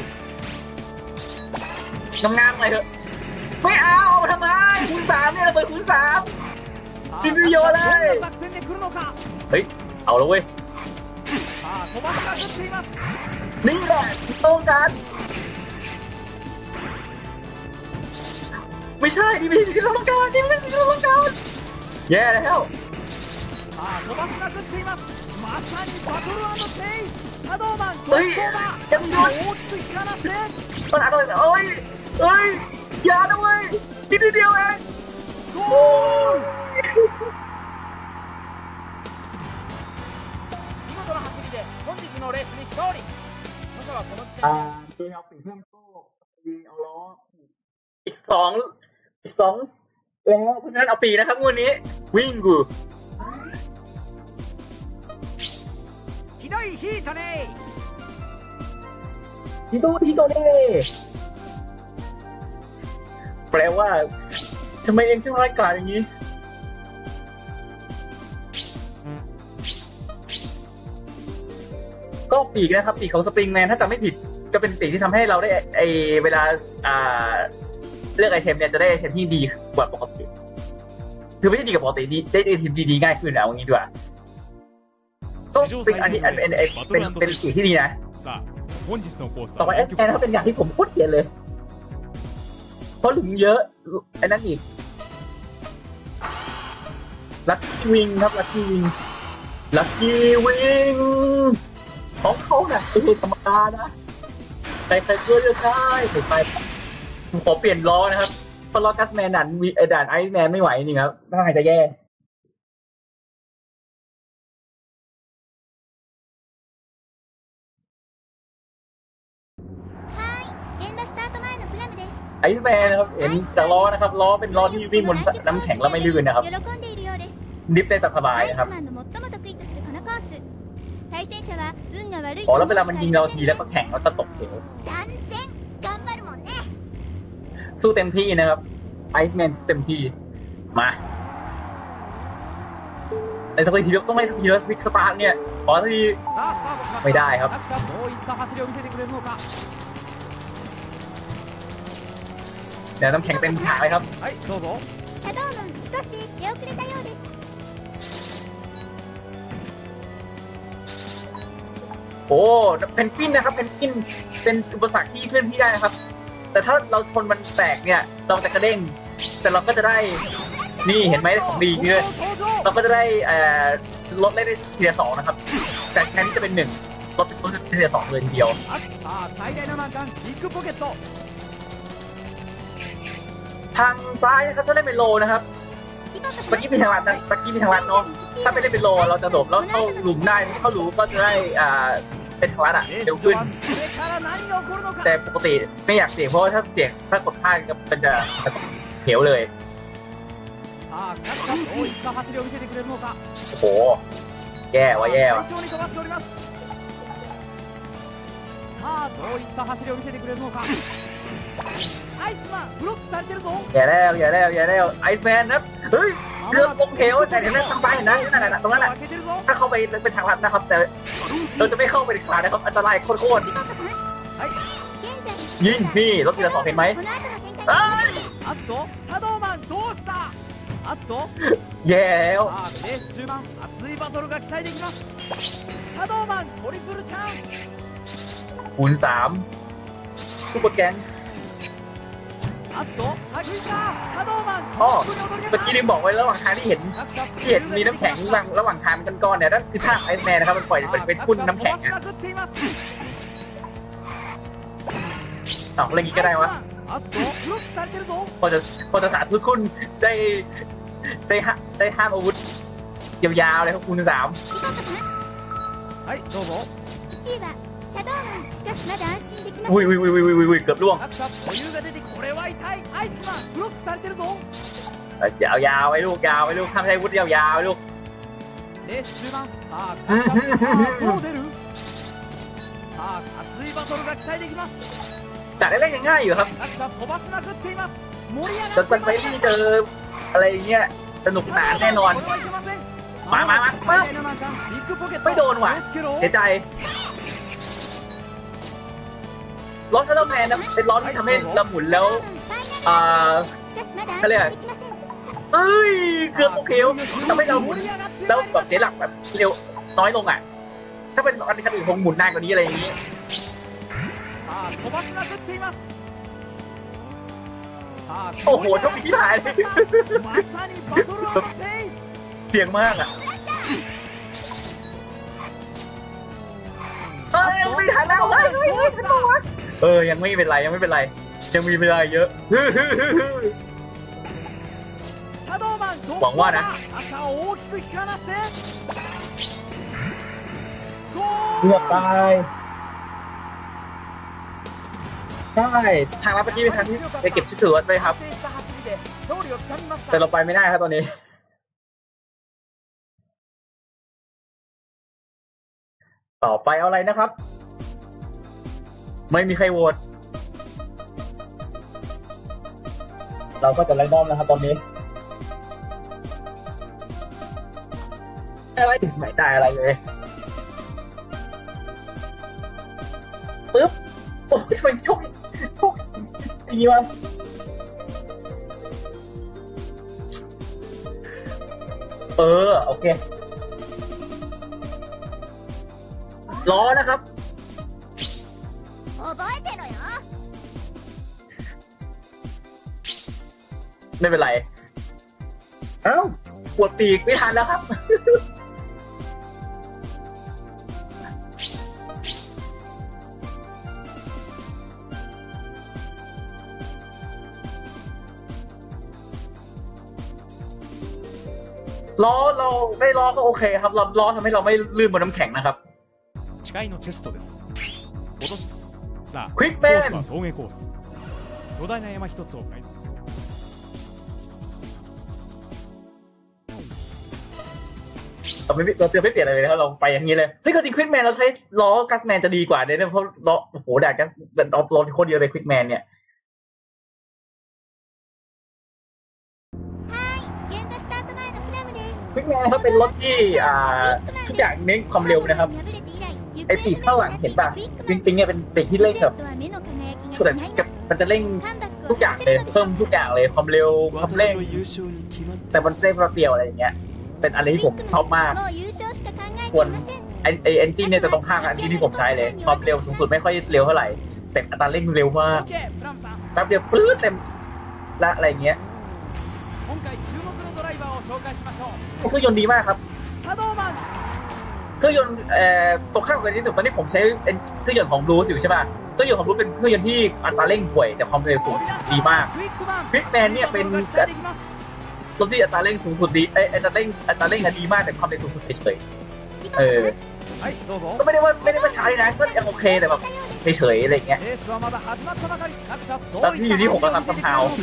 งามๆหน่อยเถอะไม่เอาทำไมคูณ 3เนี่ยระเบิดคูณ 3 กินวิโยเลยเฮ้ยเอาแล้วเว้ยนี่แหละตรงกันไม่ใช่นี่ไม่ใช่สิ่งที่เราต้องการแย่แล้วเฮ้ยยังโดนปัญหาอะไรเอ้ยอย่านะเว้ยนิดเดียวเองโอ้ยのレースに勝利。まずはこの時点でคือเอาปีกเพิ่มโซ่ดีเอาล้ออีกสองแล้วเพราะฉะนั้นเอาปีนะครับงวดนี้วิ่งกูひどいヒートね。 ฮิโตเน่แปลว่าทำไมเองช่างร้ายกาจอย่างนี้ก็ปีกนะครับปีกของสปริงแมนถ้าจำไม่ผิดก็เป็นปีกที่ทำให้เราได้เวลาเลือกไอเทมเนี่ยจะได้ไอเทมที่ดีกว่าปกติคือไม่ใช่ดีกว่าปกติได้ไอเทมดีง่ายขึ้นเอางี้ดีกว่าก็เป็นอันนี้เป็นปีกที่ดีนะต่อไปแอสแอนเขาเป็นอย่างที่ผมพูดเกลียดเลยเพราะหลุมเยอะไอ้นั่นอีกลัคกี้วิงครับลัคกี้วิงของเขาน่ะไม่ธรรมดานะใครก็จะใช่ไปผมขอเปลี่ยนล้อนะครับเพราะล้อกัสแมนด่านไอซ์แมนไม่ไหวจริงครับน่าจะแย่ไอซ์แมนนะครับเห็นจากล้อนะครับล้อเป็นล้อที่วิ่งบนน้ำแข็งแล้วไม่ลื่นนะครับดิฟได้สบายนะครับอ๋อแล้วเวลามันยิงเราทีแล้วก็แข่งแล้วก็ตกเหวสู้เต็มที่นะครับไอซ์แมนเต็มที่มาในสักทีต้องให้ทีละสวิกสตาร์ทเนี่ยขอทีไม่ได้ครับเดี๋ยวน้ำแข็งเต็มถังเลยครับโอ้เพนกวินนะครับเพนกวินเป็นอุปสรรคที่เคลื่อนที่ได้นะครับแต่ถ้าเราชนมันแตกเนี่ยเราจะกระเด้งแต่เราก็จะได้นี่เห็นไหมของดีเนี่ยเราก็จะได้ลดได้ทีละ2นะครับจากแทนที่จะเป็น1ลดเป็นทีละ2เลยทีเดียวทางซ้ายนะครับถ้าเล่นเป็นโลนะครับเมื่อกี้มีทางลัดนะเมื่อกี้มีทางลัดเนาะถ้าไม่ได้เป็นโลเราจะโดดแล้วเข้าหลุมได้เข้าหลุมก็จะได้เป็นทางลัดเร็วขึ้นแต่ปกติไม่อยากเสี่ยงเพราะถ้าเสี่ยงถ้ากดพลาดก็มันจะเหวเลยโอ้โหแย่ว่ะอย่าแล้วไอซ์แมนนะเฮ้ยเรือตรงเทวแต่เห็นไหมทางซ้ายเห็นนะนั่นตรงนั้นแหละถ้าเข้าไปเป็นทางลัดนะครับแต่เราจะไม่เข้าไปในขานะครับอันตรายโคตรยิงนี่รถทีละ2เห็นไหมแย่แล้วคูณ3ซุปเปอร์แกงอ๋อเมื่อกี้ลืมบอกไว้ระหว่างทางที่เห็นมีน้ำแข็งระหว่างทางกันก้อนเนี่ยนั่นคือภาพไอซ์แมนนะครับมันปล่อยเป็นพุ่นน้ำแข็งอ่ะต่ออะไรงี้ก็ได้วะพอจะสาธุคุณได้ห้ามอาวุธยาวๆเลยครับคูณ3อุ้ยเกือบล่วงยาวไว้ลูกข้ามใช้วุฒิยาวไว้ลูกจัดได้ง่ายอยู่ครับจะไปรีเจออะไรเงี้ยสนุกหนาแน่นอนมาไม่โดนว่ะเสียใจล้อทัลเลอร์แมนนะเป็นล้อที่ทำให้เราหมุนแล้วเขาเรียกเอ้ยเกือบโอเคทำให้เราหมุนแล้วแบบเสียหลักแบบเร็วน้อยลงอ่ะถ้าเป็นอันอื่นคงหมุนนานกว่านี้อะไรอย่างนี้โอ้โหโชคดีที่หายเสียงมากอ่ะไม่ทันแล้วยังไม่เป็นไรยังมีเวลาเยอะหวังว่านะเลือกไปใช่ทางลับเมื่อกี้เป็นทางที่ไปเก็บชิ้นส่วนไปครับ แต่เราไปไม่ได้ครับตอนนี้ ต่อไปเอาอะไรนะครับ ไม่มีใครโหวตเราก็จะไล่ดอมนะครับตอนนี้อะไรไม่ได้อะไรเลยปึ๊บโอ้ยทำไมโชคอย่างนี้วะโอเคล้อนะครับไม่เป็นไรเอ้าปวดปีกไม่ทันแล้วครับ ล้อเราไม่ล้อก็โอเคครับล้อทำให้เราไม่ลื่นบนน้ำแข็งนะครับ誓いのチェストです落とすさあクイックメンコースは峠コース巨大な山一つを改造เราเตือนไม่เปลี่ยนอะไรเลยครับเราไปอย่างนี้เลยเฮ้ยก็จริงควิกแมนเราใช้ล้อกัสแมนจะดีกว่าเนี่ยเพราะล้อโอ้โหแดดกัสล้อโคตรเยอะเลยควิกแมนเนี่ยควิกแมนเขาเป็นรถที่ทุกอย่างเน้นความเร็วนะครับไอ้ปีกข้างหลังเห็นป่ะปิงเนี่ยเป็นปีกที่เร่งแบบช่วยมันจะเร่งทุกอย่างเลยเพิ่มทุกอย่างเลยความเร็วความเร่งแต่มันเร่งเปรี้ยวอะไรอย่างเงี้ยเป็นอะไรที่ผมชอบมากส่วนไอเอนจินเนี่ยจะตรงข้ามกับอันที่ผมใช้เลยความเร็วสูงสุดไม่ค่อยเร็วเท่าไหร่แต่อัตราเร่งเร็วมากแป๊บเดียวปลื้ดเต็มละอะไรอย่างเงี้ยเครื่องยนต์ดีมากครับเครื่องยนต์ตรงข้ามกันนิดหนึ่งตอนนี้ผมใช้เครื่องยนต์ของบลูอยู่ใช่ป่ะเครื่องยนต์ของบลูเป็นเครื่องยนต์ที่อัตราเร่งห่วยแต่ความเร็วสูงดีมากควิกแมนเนี่ยเป็นรถที่อัตราเร่งสูงสุดดีอัตราเร่งดีมากแต่ความเร็วสูงสุดเฉยก็ไม่ได้ว่าช้าเลยนะก็ยังโอเคแต่แบบเฉยๆอะไรอย่างเงี้ยแล้วที่อยู่ที่ผมก็ทำซัมฮาว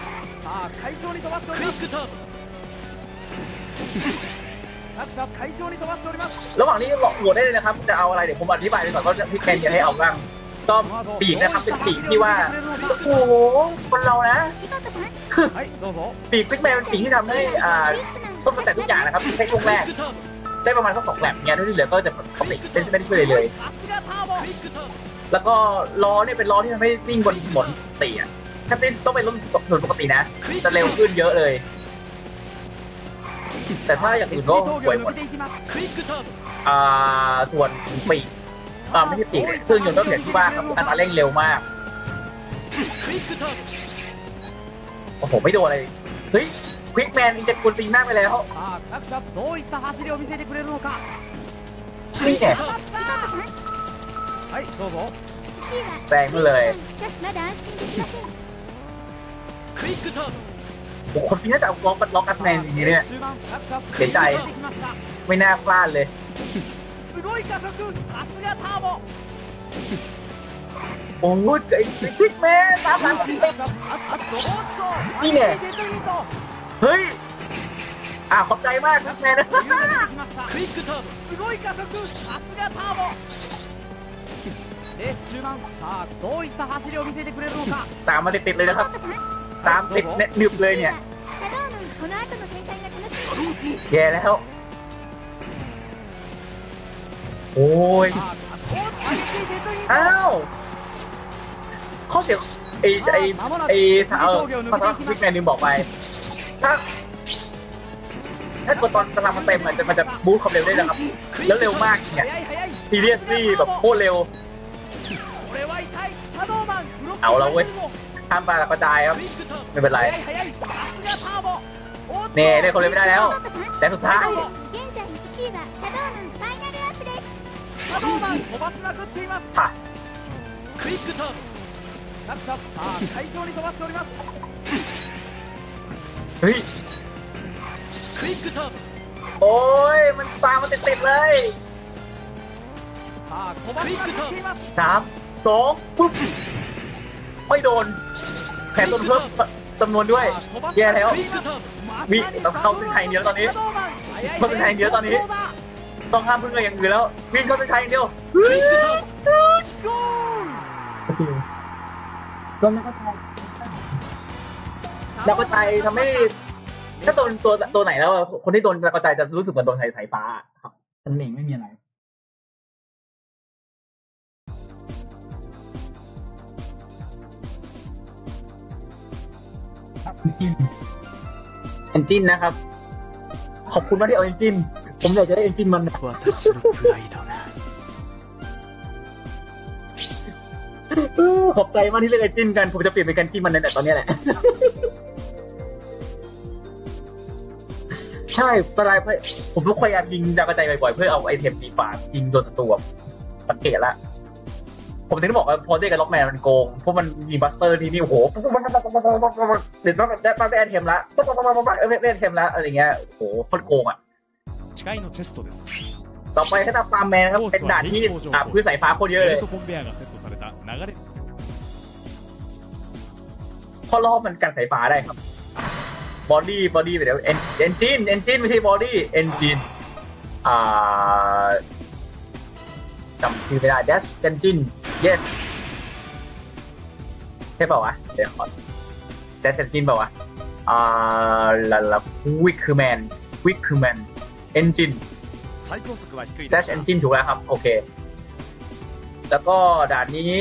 ระหว่างนี้โหวตได้เลยนะครับจะเอาอะไรเดี๋ยวผมอธิบายไปก่อนว่าพี่แคนจะให้เอาบ้างก็ปีกนะครับเป็นปีกที่ว่าโอ้โหคนเรานะปีกควิกแมนเป็นปีกที่ทำให้ต้นแต่ทุกอย่างนะครับแค่ช่วงแรกได้ประมาณสัก2 แลปเงี้ยที่เหลือก็จะปกติไม่ได้ช่วยเลยแล้วก็ล้อเนี่ยเป็นล้อที่ทำให้วิ่งบนถนนปกติอ่ะถ้าเป็นต้องเป็นรถถนนปกตินะจะเร็วขึ้นเยอะเลยแต่ถ้าอย่างอื่นก็ห่วยหมดส่วนปีกไม่ใช่ปีกเครื่องยนต์ต้องเห็นที่ว่าครับอัตราเร่งเร็วมากโอ้โหไม่โดนอะไรเฮ้ยควิกแมนจะกวนตีหน้าไปแล้วนี่ไงแซงมาเลยโอ้คนนี้น่าจะเอาล็อกกัสแมนอย่างนี้เนี่ยเสียใจไม่น่าพลาดเลยโอ้ยไอ้ควิกแมนตามหลังนี่เนี่ยเฮ้ยขอบใจมากควิกแมนตามมาติดๆเลยนะครับตามติดเน็ตหนึบเลยเนี่ยแย่แล้วโอ้ยอ้าวข้อเสียไภาษาควิกแมนลืมบอกไปถ้ากดตอนกำลังมันเต็มมันจะบูสต์ความเร็วได้นะครับแล้วเร็วมากเนี่ยซีเรียสลี่แบบโคตรเร็วเอาแล้วเว้ยห้ามปลากระจายครับไม่เป็นไรเน่ได้คนเลยไม่ได้แล้วแต่สุดท้ายค่ะเฮ้ยโอ้ยมันตามมาติดๆเลยさあ小林が来ています 3 2ปุ๊บไม่โดนแผนต้นเพิ่มจำนวนด้วยแย่แล้ววิต้องเข้าเส้นชัยเดียวตอนนี้เข้าเส้นชัยเดียวตอนนี้ต้องห้ามพึ่งอะไรอย่างอื่นแล้ววิ่งเข้าเส้นชัยเดียวโดนนักกระจายทำให้ถ้าโดนตัวไหนแล้วคนที่โดนนักกระจายจะรู้สึกเหมือนโดนสายฟ้าครับนั่นเองไม่มีอะไรเอนจินนะครับขอบคุณมากที่เอาเอนจินผมอยากจะได้เอนจินมันขอบใจมากที่เลือกเอนจินกันผมจะเปลี่ยนเป็นกันจินมันในตอนนี้แหละใช่ตอนแรกผมพยายามยิงดาวกระจายบ่อยๆเพื่อเอาไอเทมตีฝายิงโดนศัตรูสังเกตละผมถึงได้บอกว่าพอได้กับล็อกแมนมันโกงเพราะมันยิงบัสเตอร์ทีนี่โอ้โหเด็ดต้องได้ไอเทมละได้ไอเทมละอะไรเงี้ยโอ้โหโคตรโกงอ่ะต่อไปให้ตาฟาร์มแมนครับเป็นด่านที่พื้นสายฟ้าโคตรเยอะเลยพอรอบมันกันสายฟ้าได้ครับบอดี้ไปเดี๋ยวเอนจินไม่ใช่บอดี้เอนจินจำชื่อไม่ได้ dash engine yes ใช่เปล่าวะเดี๋ยวขอ dash engine เปล่าวะwickman engine dash engine ถูกแล้วครับโอเคแล้วก็ด่านนี้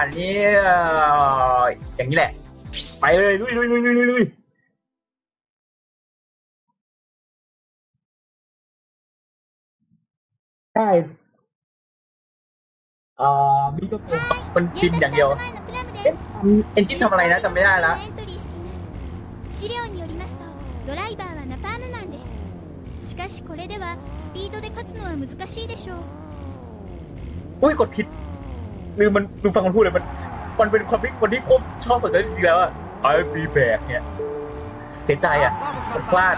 อย่างนี้แหละไปเลยลุยใช่มีก็มันกินอย่างเดียวเอนจินทำอะไรนะจำไม่ได้แล้ว資料によりますとドライバーはナパームマンですしかしこれではスピードで勝つのは難しいでしょうอุ้ยกดผิดลืมฟังมันพูดเลยมันเป็นคนที่โคตรชอบสนใจจริงๆแล้วอะI'll be back เนี่ยเสียใจอ่ะพลาด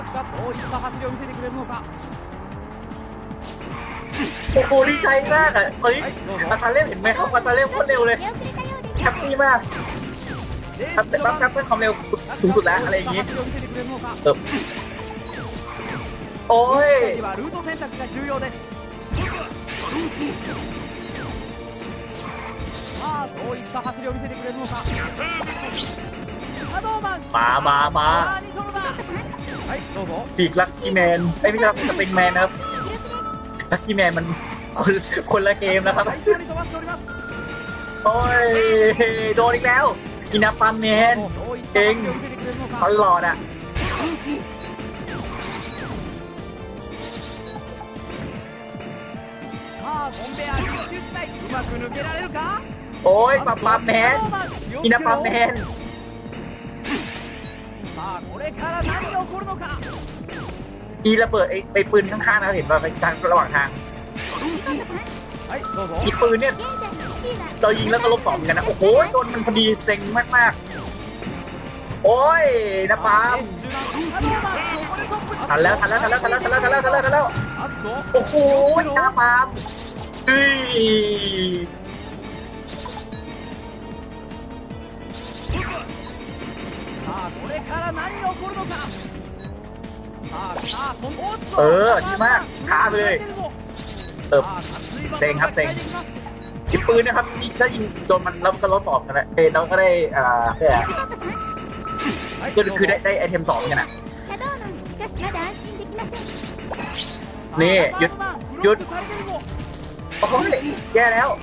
โอ้โหดีใจมากอ่ะเฮ้ยอาตาเล่มเห็นไหมครับอาตาเล่มโคตรเร็วเลยแฮปปี้มากครับแต่รับความเร็วสูงสุดแล้วอะไรอย่างงี้โอ้ยมาปีกลักกี้แมนไม่ใช่สปริงแมนนะครับลักกี้แมนมันคนละเกมนะครับโอ้ยโดนอีกแล้วอินาปาแมนเองตลอดอ่ะโอ้ยปาแมนอินาปาแมนอีระเบิดไอปืนข้างๆนะเห็นป่ะไปทางระหว่างทางอีปืนเนี่ยเรายิงแล้วก็ลบ2กันนะโอ้โหโดนมันพอดีเซ็งมากๆโอ้ยนะปามทันแล้วโอ้โหนะปามดีมากช้าเลยเซ็งครับเซ็งยิงปืนนะครับถ้ายิงโดนมันแล้วก็ลด2กันแล้วเราก็ได้คือได้ไอเทม2กันนะนี่หยุดโอ้ยแย่แล้ว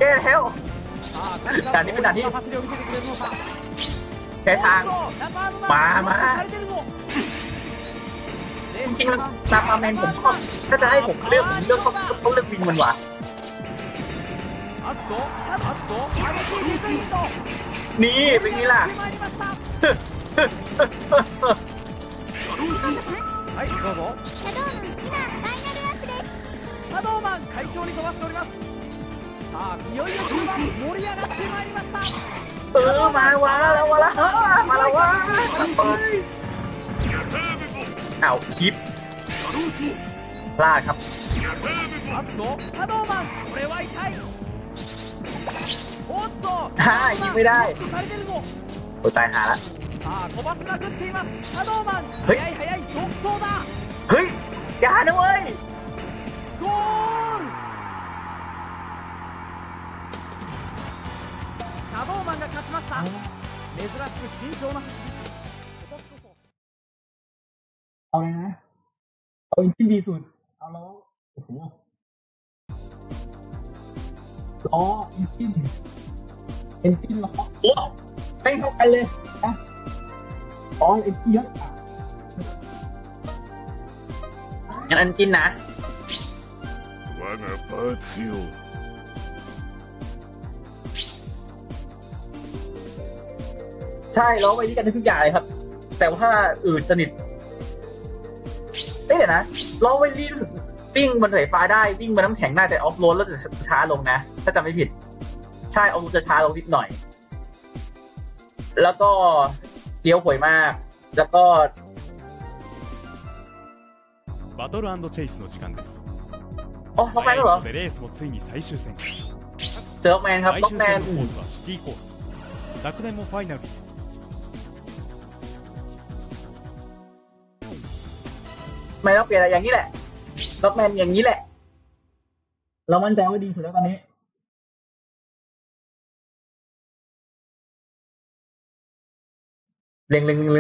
ด่านนี้เป็นด่านที่แพ้ทางมาจริงๆตาปาแมนผมชอบถ้าจะให้ผมเลือกต้องเลือกวิงมันว่ะนี่เป็นไงล่ะมาแล้ววะอ้าวคลิปพลาดครับあっとシャドーマンこれは痛いおっとยิงไม่ได้されてるぞโอ้ยตายหาละさあ飛ばすまくっていますシャドーマンはい速い速い独走だเฮ้ยอย่านะเว้ยゴールシャドーマンが勝ちました珍しく慎重な走り今年こそเอาเลยนะเอาอินที่ดีสุดเอาล้อโอ้โหล้ออินจินล้อโอ้ไม่เท่ากันเลยนะอ๋ออินจินเยอะงั้นอันจินนะ我がパーツよใช่ล้อไว้ที่กันได้ทุกอย่างเลยครับ แต่ว่าอืดสนิทเดี๋ยวนะล้อไว้ที่รู้สึกวิ่งบนสายฟ้าได้วิ่งบนน้ำแข็งได้แต่ออฟโรดแล้วจะช้าลงนะถ้าจำไม่ผิดใช่ออฟโรดจะช้าลงนิดหน่อย แล้วก็เลี้ยวห่วยมาก แล้วก็バトル&チェイスの時間ですอ๋อล็อกแมนแล้วเหรอでレースもついに最終戦เจอล็อกแมนครับ最ล็อก終แม戦นのコースはシティコース昨年もファイナルにไม่ต้องเปลี่ยนอะไรอย่างนี้แหละล็อกแมนอย่างนี้แหละ เรามั่นใจว่าดีสุดแล้วตอนนี้เล็ง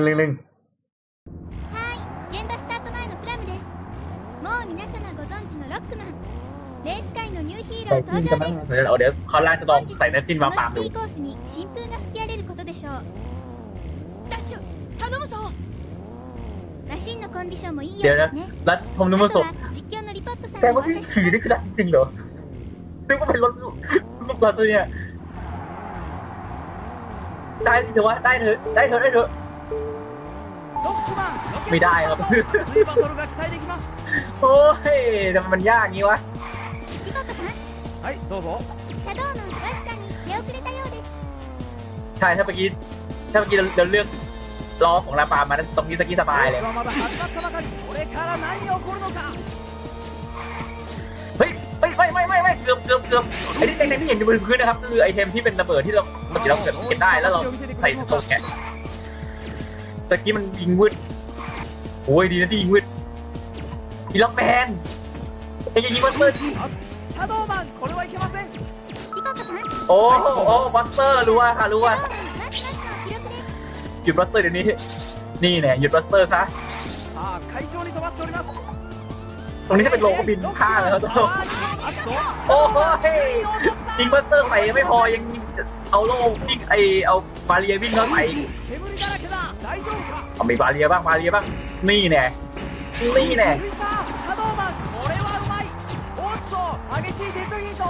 はい現場スタート前のプラムですもう皆様ご存知のロックマンレース界のニューヒーロใส่ーจิน登กัน場บ้างですเดี๋ยวเขาล่างจะลอง本日ใส่เนื้อจินมาこปราบのดูシティコースに新風が吹き荒れることでしょうダッシュ頼むぞマシンのコンディションもいいよเดี๋ยวうでนะすねรัชทอมนุあมとโซは実況のリポットさんแสดงにおว่าที่渡ししถือますนี่คือดักจริงเหรอนึกว่าเป็นรถบัสเนี่ยได้สิเถอะวะได้เถอะロックマンロケットไม่ได้ครับ熱いバトルが期待できますโอ้ยทำไมมันยากงี้วะピココさんはいどうぞシャドウマンわずかに出遅れたようですใช่ถ้าเมื่อกี้เราเลือกล้อของลาปามาตรงนี้สกี้สบายเลยレースはまだ始まったばかりこれから何が起こるのかเฮ้ยไม่เกือบไอ้ที่แดงๆที่เห็นอยู่บนพื้นนะครับก็คือไอเทมที่เป็นระเบิดที่เราเก็บได้แล้วเราใส่สโตนแกะตะกี้มันยิงวืดโอ้ยดีนะที่ยิงวืดอีล็อกแมนไอ้ยิงวันเปิดシャドーマンこれはいけませんピココさんโอ้บัสเตอร์รู้ว่าシャドウマンマッチマッチの記録ですหยุดบัสเตอร์เดี๋ยวนี้นี่เนี่ยหยุดบัสเตอร์ซะさあ会場に止まっておりますตรงนี้จะเป็นโลกบินข้างเลยครับあっとโอ้ยยิงบัสเตอร์ใส่ไม่พอยังเอาโล่วิ่งเอาบาเรียวิ่งเข้าใส่煙だらけだ大丈夫かเอามีบาเรียบ้างนี่แน่浮いたシャドーマンこれはうまいおっと激しいデッドヒート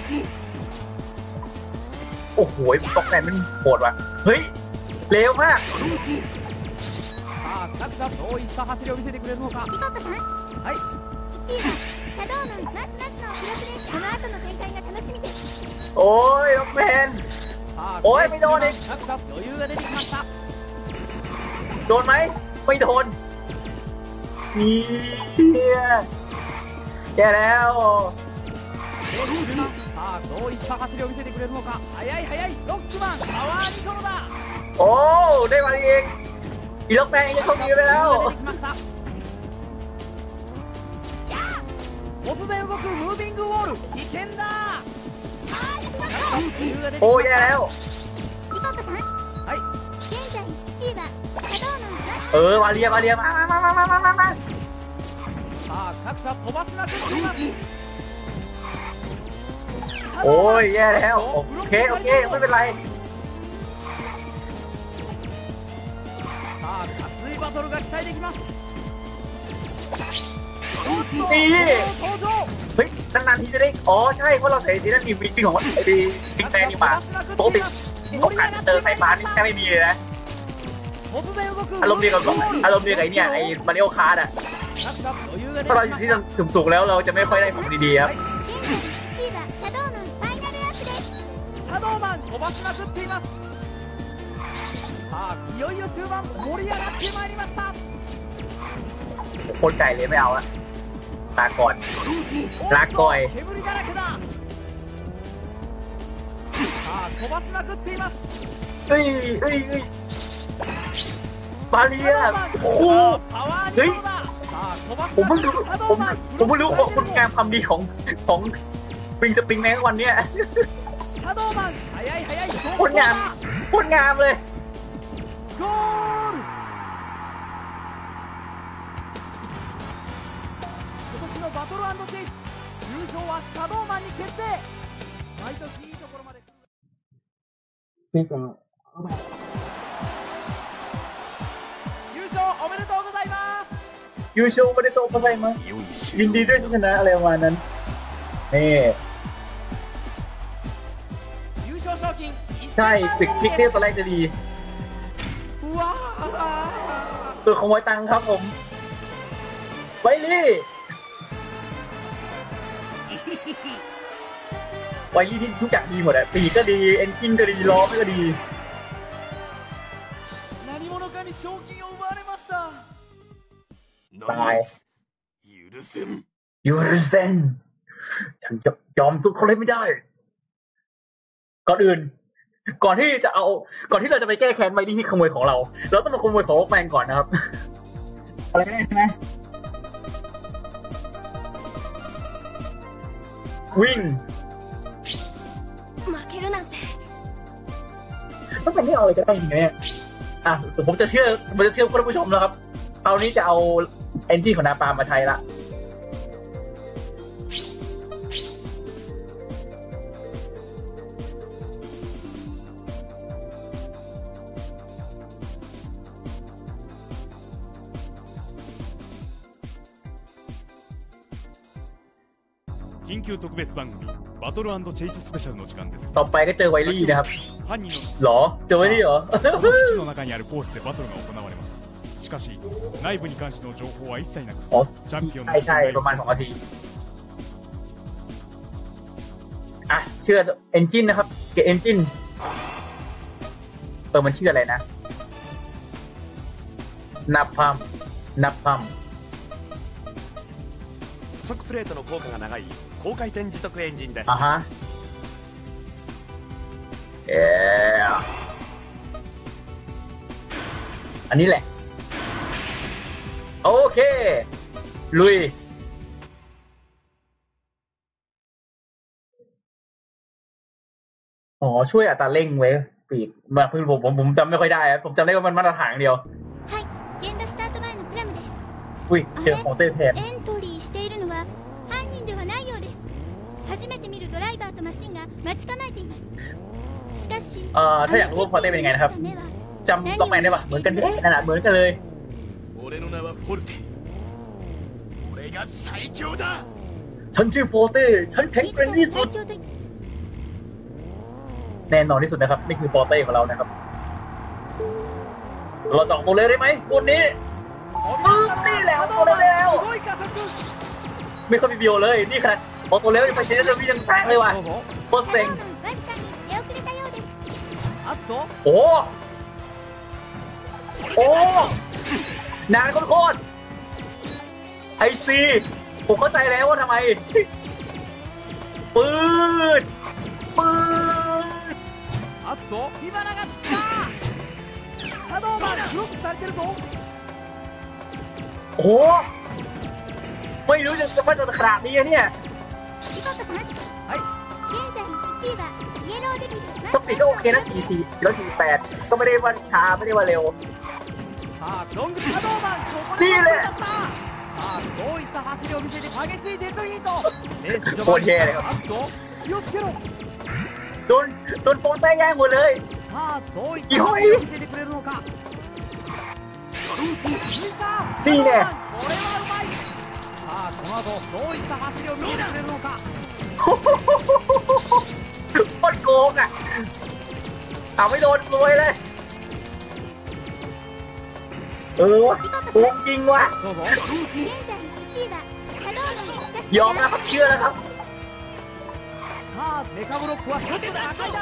โอ้โหตกแต่มันโหดว่ะเฮ้ยเร็วมากさあ各社どういった走りを見せてくれるのかピココさんはいシティはシャドウマンマッチマッチの記録ですこの後の展開が楽しみですโอ้ยล็อกแมนさあおいミノーネ各社余裕が出てきましたโดนไหมไม่โดนนี่แย่แล้วさあどういった走りを見せてくれるのか速いロックマンパワーニコロだโอ้ได้มาอีกอีล็อกแมนยังโชคดีไปแล้ว出てきました突然動くムービングウォール危険だ余裕が出てきโอ้ましแย่たแล้วピココさんはい現在シティはシャドウマンマッチมาเรียมาさあ各社飛ばすなくっていますโอ้ยแย่แล้วโอเคไม่เป็นไรさあ熱いバトルが期待できますนี่登場เฮ้ยนานๆทีจะได้อ๋อใช่เพราะเราใส่ที่นั่นมีบิ๊กของไอ้บิ๊กแมนนี่มาปกติโอกาสเจอไฟฟ้านี่แค่ไม่มีเลยนะ突然動くอารมณ์เดียวกับไอ้เนี่ยไอ้มาริโอคาร์ดอะ各社余裕が出ถ้าเราてอきยู่まที่したสูงๆแล้วเราจะไม่ค่อยได้ของดีๆครับ現在シティはシャドウマンファイナルアップですシャドーマン飛ばしまくっていますさあいよいよ終盤盛り上がってまいりましたคนไก่เลยไม่เอาละลาก่อนลาก่อย煙だらけださあ飛ばしまくっていますเฮ้ยบาเลียโอ้โหパワーเฮ้ย 2ださあ飛ばしผมまเพิ่งくรู้るシャドผウมマンเพิ่งรู้คุณงามความดีของปิงสปริงแมนวันเนี้ยシャドウマン速い速いโคตรงามโคตรงามเลยゴール今年のバトル&チェイス優勝はシャドウマンに決定毎年いいところまで来る優勝おめでとうございますยูโชไม่ได้โตเข้าใจมั้ยยินดีด้วยที่ชนะอะไรประมาณนั้นนี่優勝賞金ใช่ตึกพิกเกอร์ตอนแรกจะดีうわーตัวขโมยตังค์ครับผมไวลี่ไวลี่ที่ทุกอย่างดีหมดอะปีกก็ดีเอนจินก็ดีล้อก็ดี何者かに賞金を奪われましたตายยูรเซนฉันจะยอมทุกคนเลยไม่ได้ ก่อนอื่น ก่อนที่เราจะไปแก้แค้นไวลี่ที่ขโมยของเราต้องมาขโมยของวอล์กแมนก่อนนะครับ อะไรกันแน่ใช่ไหมวิ่ง負けるなんてต้องเป็นที่เอาอะไรก็ได้จริงๆเนี่ยอ่ะผมจะเชื่อคุณผู้ชมนะครับคราวนี้จะเอาเอนจินของนาปามาใช้ละ緊急特別番組バトル&チェイススペシャルの時間です。 ต่อไปก็เจอไวลี่นะครับ犯人のหรอเจอไวลี่เหรอこの基地の中にあるコースでバトルが行われます。しかし内部に関しての情報は一切なくอ๋อチャンピオンのใช่ประมาณ2 นาทีอ่ะเชื่อเอนจินนะครับเกตเอนจินมันชื่ออะไรนะนับพัม加速プレートの効果が長い高回転持続エンジンです。 อ่ะฮะอันนี้แหละโอเคลุยอ๋อช่วยอัตราเร่งไว้ปีกมาเพิ่งผมจำไม่ค่อยได้ผมจำได้ว่ามันมาตรฐานเดียวはい現場スタート前のプラムですอุ้ยเจอของเต้แทนエントリーしているのは犯人ではないようです初めて見るドライバーとマシンが待ち構えていますしかしถ้าอยากรู้ว่าพอเต้เป็นยังไงนะครับ目はจำต้องแมนได้ปะเหมือนกันขนาดเหมือนกันเลย俺の名はフォルテ。俺が最強だ。 ฉันชื่อโฟเต้ฉันแข็งแกร่งที่สุด最強とแน่นอนที่สุดนะครับนี่คือโฟเต้ของเรานะครับเราจะออกตัวเลยได้ไหมวันนี้นี่แหละตัวเร็วすごい加速ไม่ค่อยมีเบียวเลยนี่ขนาดออกตัวเร็วยังไปเชนจะมียังแซงเลยว่ะどうぞโคตรเซ็งわずかに出遅れたようですあっとโอ้โอ้นานโคตรไอซีผมเข้าใจแล้วว่าทำไมปืนあっと火花が来たシャドウマンブロックされてるぞโอ้โหไม่รู้จะขนาดนี้เนี่ยリコトさんはい現在1位はイエローデビルสปีดก็โอเคนะ44แล้ว48ก็ไม่ได้ว่าช้าไม่ได้ว่าเร็วさあロングシャドウマンここいいねでさあどういった走りを見せて激しいデッドヒートレース序โคตรเท่เลยครับあっと気をつけろโดนโปนแป้งแย่งหมดเลยさあどういった走りを見せてくれるのか抜いたいいねこれはうまいさあこの後どういった走りを見せてくれるのかโคตรโกงอ่ะเอาไม่โดนรวยเลยวะโกงจริงว่ะどうぞ現在1位はシャドウマンが復活ยอมแล้วครับเชื่อแล้วครับさあメカブロックは一つで赤いだ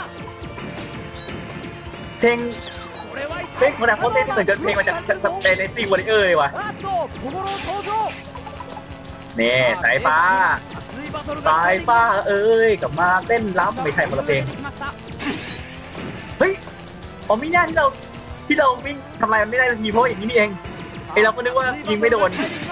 เพลงこれは一เพลงของโคเต้ที่เหมือนกับเพลงมาจากสเปนในซีวอริเออร์เลยว่ะあっと小五郎登場นี่สายฟ้าสายฟ้าเอ้ยกลับมาเต้นรำไม่ใช่คนละเพลงเฮ้ยอ๋อมีหน้าที่เราวิ่งทำลายมันไม่ได้ทันทีเพราะอย่างนี้นี่เองไอเราก็นึกว่ายิงไม่โดน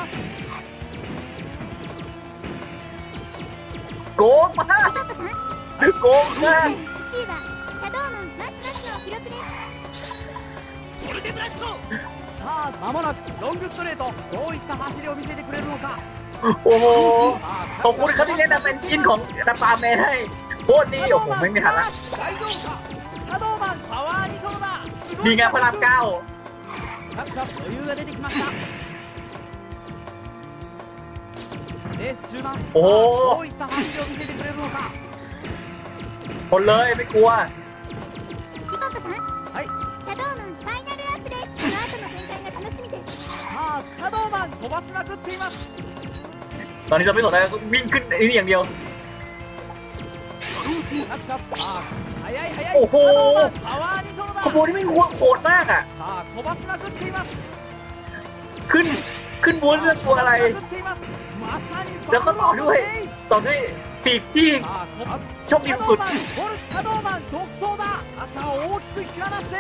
โกงมากโกงมาก 1位はシャドウマンマックスの記録ですさあ間もなくロングストレートどういった走りを見せてくれるのかโอ้โหขอบคุณครับที่เล่นดับเป็นชิ้นของดับปาเมนให้โคตรดีโอ้โหไม่ทันละ大丈夫かシャドウマンパワー2頭だดีงามพระรามเก้า各社余裕が出てきましたレース中盤おーどういった走りを見せてくれるのかคนเลยไม่กลัวピココさんはいシャドウマンファイナルラップですこの後の展開が楽しみですさあシャドウマン飛ばしまくっていますตอนนี้เราไม่สนใจก็วิ่งขึ้นไอ้นี่อย่างเดียว各社さあ速い速いおほーシャドウマンパワー2頭だขบวนที่ไม่โหดมากอ่ะさあ飛ばしまくっていますขึ้นบนเรื่องตัวอะไรまさにแล้วก็ต่อด้วยปีกที่さあ飛ばโชคดีสุดシャドウマン独走だ赤を大きく引き離して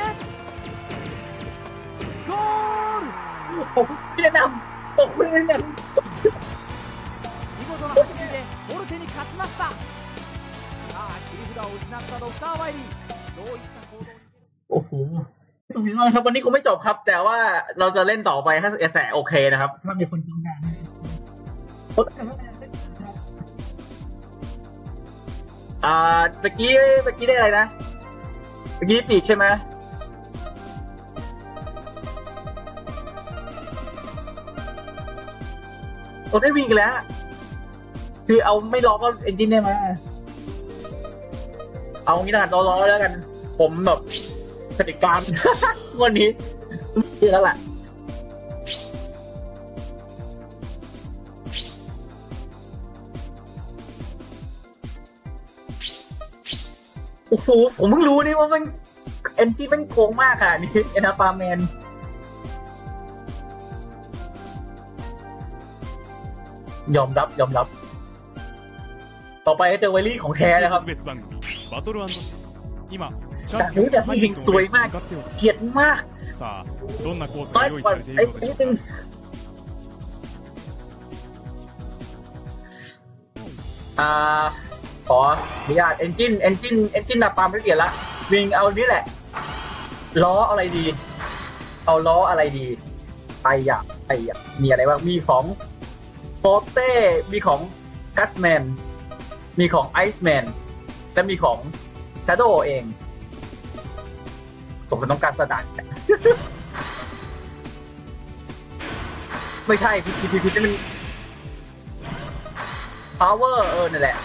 ゴールๆผมไม่แนะนำผมไม่แนะน見事な走りでボルテに勝ちましたさあ切り札を失ったドクター・ワイリーどういった行動にำโอ้โหครับวันนี้คงไม่จบครับ แต่ว่าเราจะเล่นต่อไปถ้าเอแสโอเคนะครับถ้ามีคนต้องการเมื่อกี้ได้อะไรนะเมื่อกี้ปีกใช่ไหมเราได้วิ่งกันแล้วคือเอาไม่ล้อก็เอนจินได้ไหมเอางี้นะล้อแล้วกันผมแบบสติการ วันนี้ดีแล้วแหละโอ้โหผมเพิ่งรู้นี่ว่ามันเอนจินมันโกงมากค่ะนี่เอนาปาแมนยอมรับต่อไปให้เจอไวลี่ของแท้นะครับ別番組バトル&今チャแต่ンピオนี้ンแต่ที่ยิงสวยมาก向かってはเกลียดมากさあどんなコースน้อยが用意กว่าされているไอ้のでしนิょดうนึงかขออนุญาตเอนจินนาปาไม่เปลี่ยนละวิ่งเอานี่แหละล้ออะไรดีเอาล้ออะไรดีไอ้มีอะไรบ้างมีของโปเต้มีของกัสแมนมีของไอซ์แมนและมีของชาโดว์เองสงสัยต้องการสดาน ไม่ใช่ผิดนี่มัน power นั่นแหละ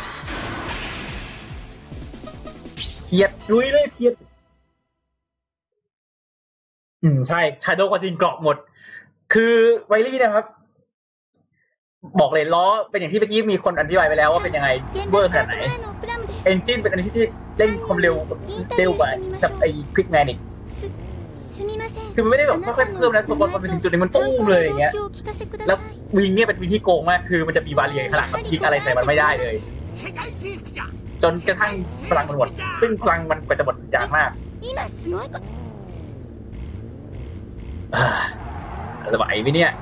เขียดลุยเลยเขียดใช่ชาโดว์ก็จริงเกราะหมดคือไวลี่นะครับบอกเลยล้อเป็นอย่างที่เมื่อกี้มีคนอธิบายไปแล้วว่าเป็นยังไงเวอร์ขนาดไหนเอนจินเป็นอันที่เล่นความเร็วกว่าไอ้ควิกแมนอีกคือมันไม่ได้แบบค่อยๆเพิ่มนะตัวบอลมันไปถึงจุดนี้มันตู้มเลยอย่างเงี้ยแล้ววิงเนี่ยเป็นวิงที่โกงมากคือมันจะมีบาเรียขนาดแบบคลิกอะไรใส่มันไม่ได้เลยจนกระทั่งพลังมันหมดซึ่งพลังมันก็จะหมดยากมากสบายไหมเนี่ย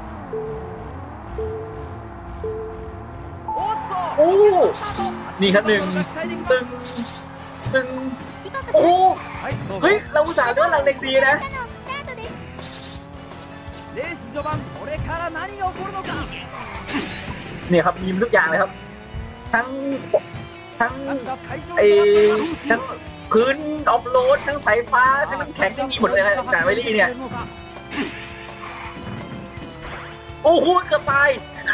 โอ้นี่ครับ1 ตึงโอ้เฮ้ยเราอุตส่าห์ด้วยหลังเด็กดีนะレース序盤これから何が起こるのかเนี่ยครับมีทุกอย่างเลยครับทั้งทั้งพื้นออฟโรดทั้งสายฟ้าทั้งน้ำแข็งที่มีหมดเลยนะจากไวลี่เนี่ยโอ้โหเกือบตาย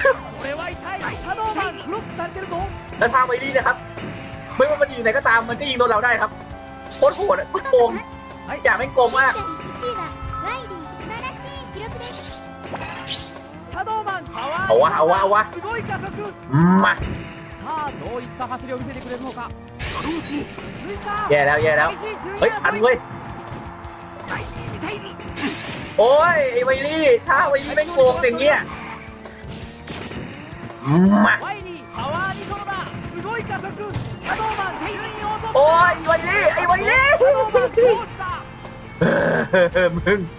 แล้วทางไวลี่นะครับไม่ว่ามันอยู่ไหนก็ตามมันก็ยิงโดนเราได้ครับโคตรโหดโคตรโกงอย่างไม่โกงมากเอาวะมาแย่แล้วเฮ้ยทันเว้ยโอ้ยไอ้ไวลี่ถ้าไวลี่ไม่โกงอย่างเงี้ยมาワイリーパワーニコロだすごい加速シャドーマン順位を取ったโอ้ยไวลี่ไอ้ไวลี่シャドーマンどうしたมึง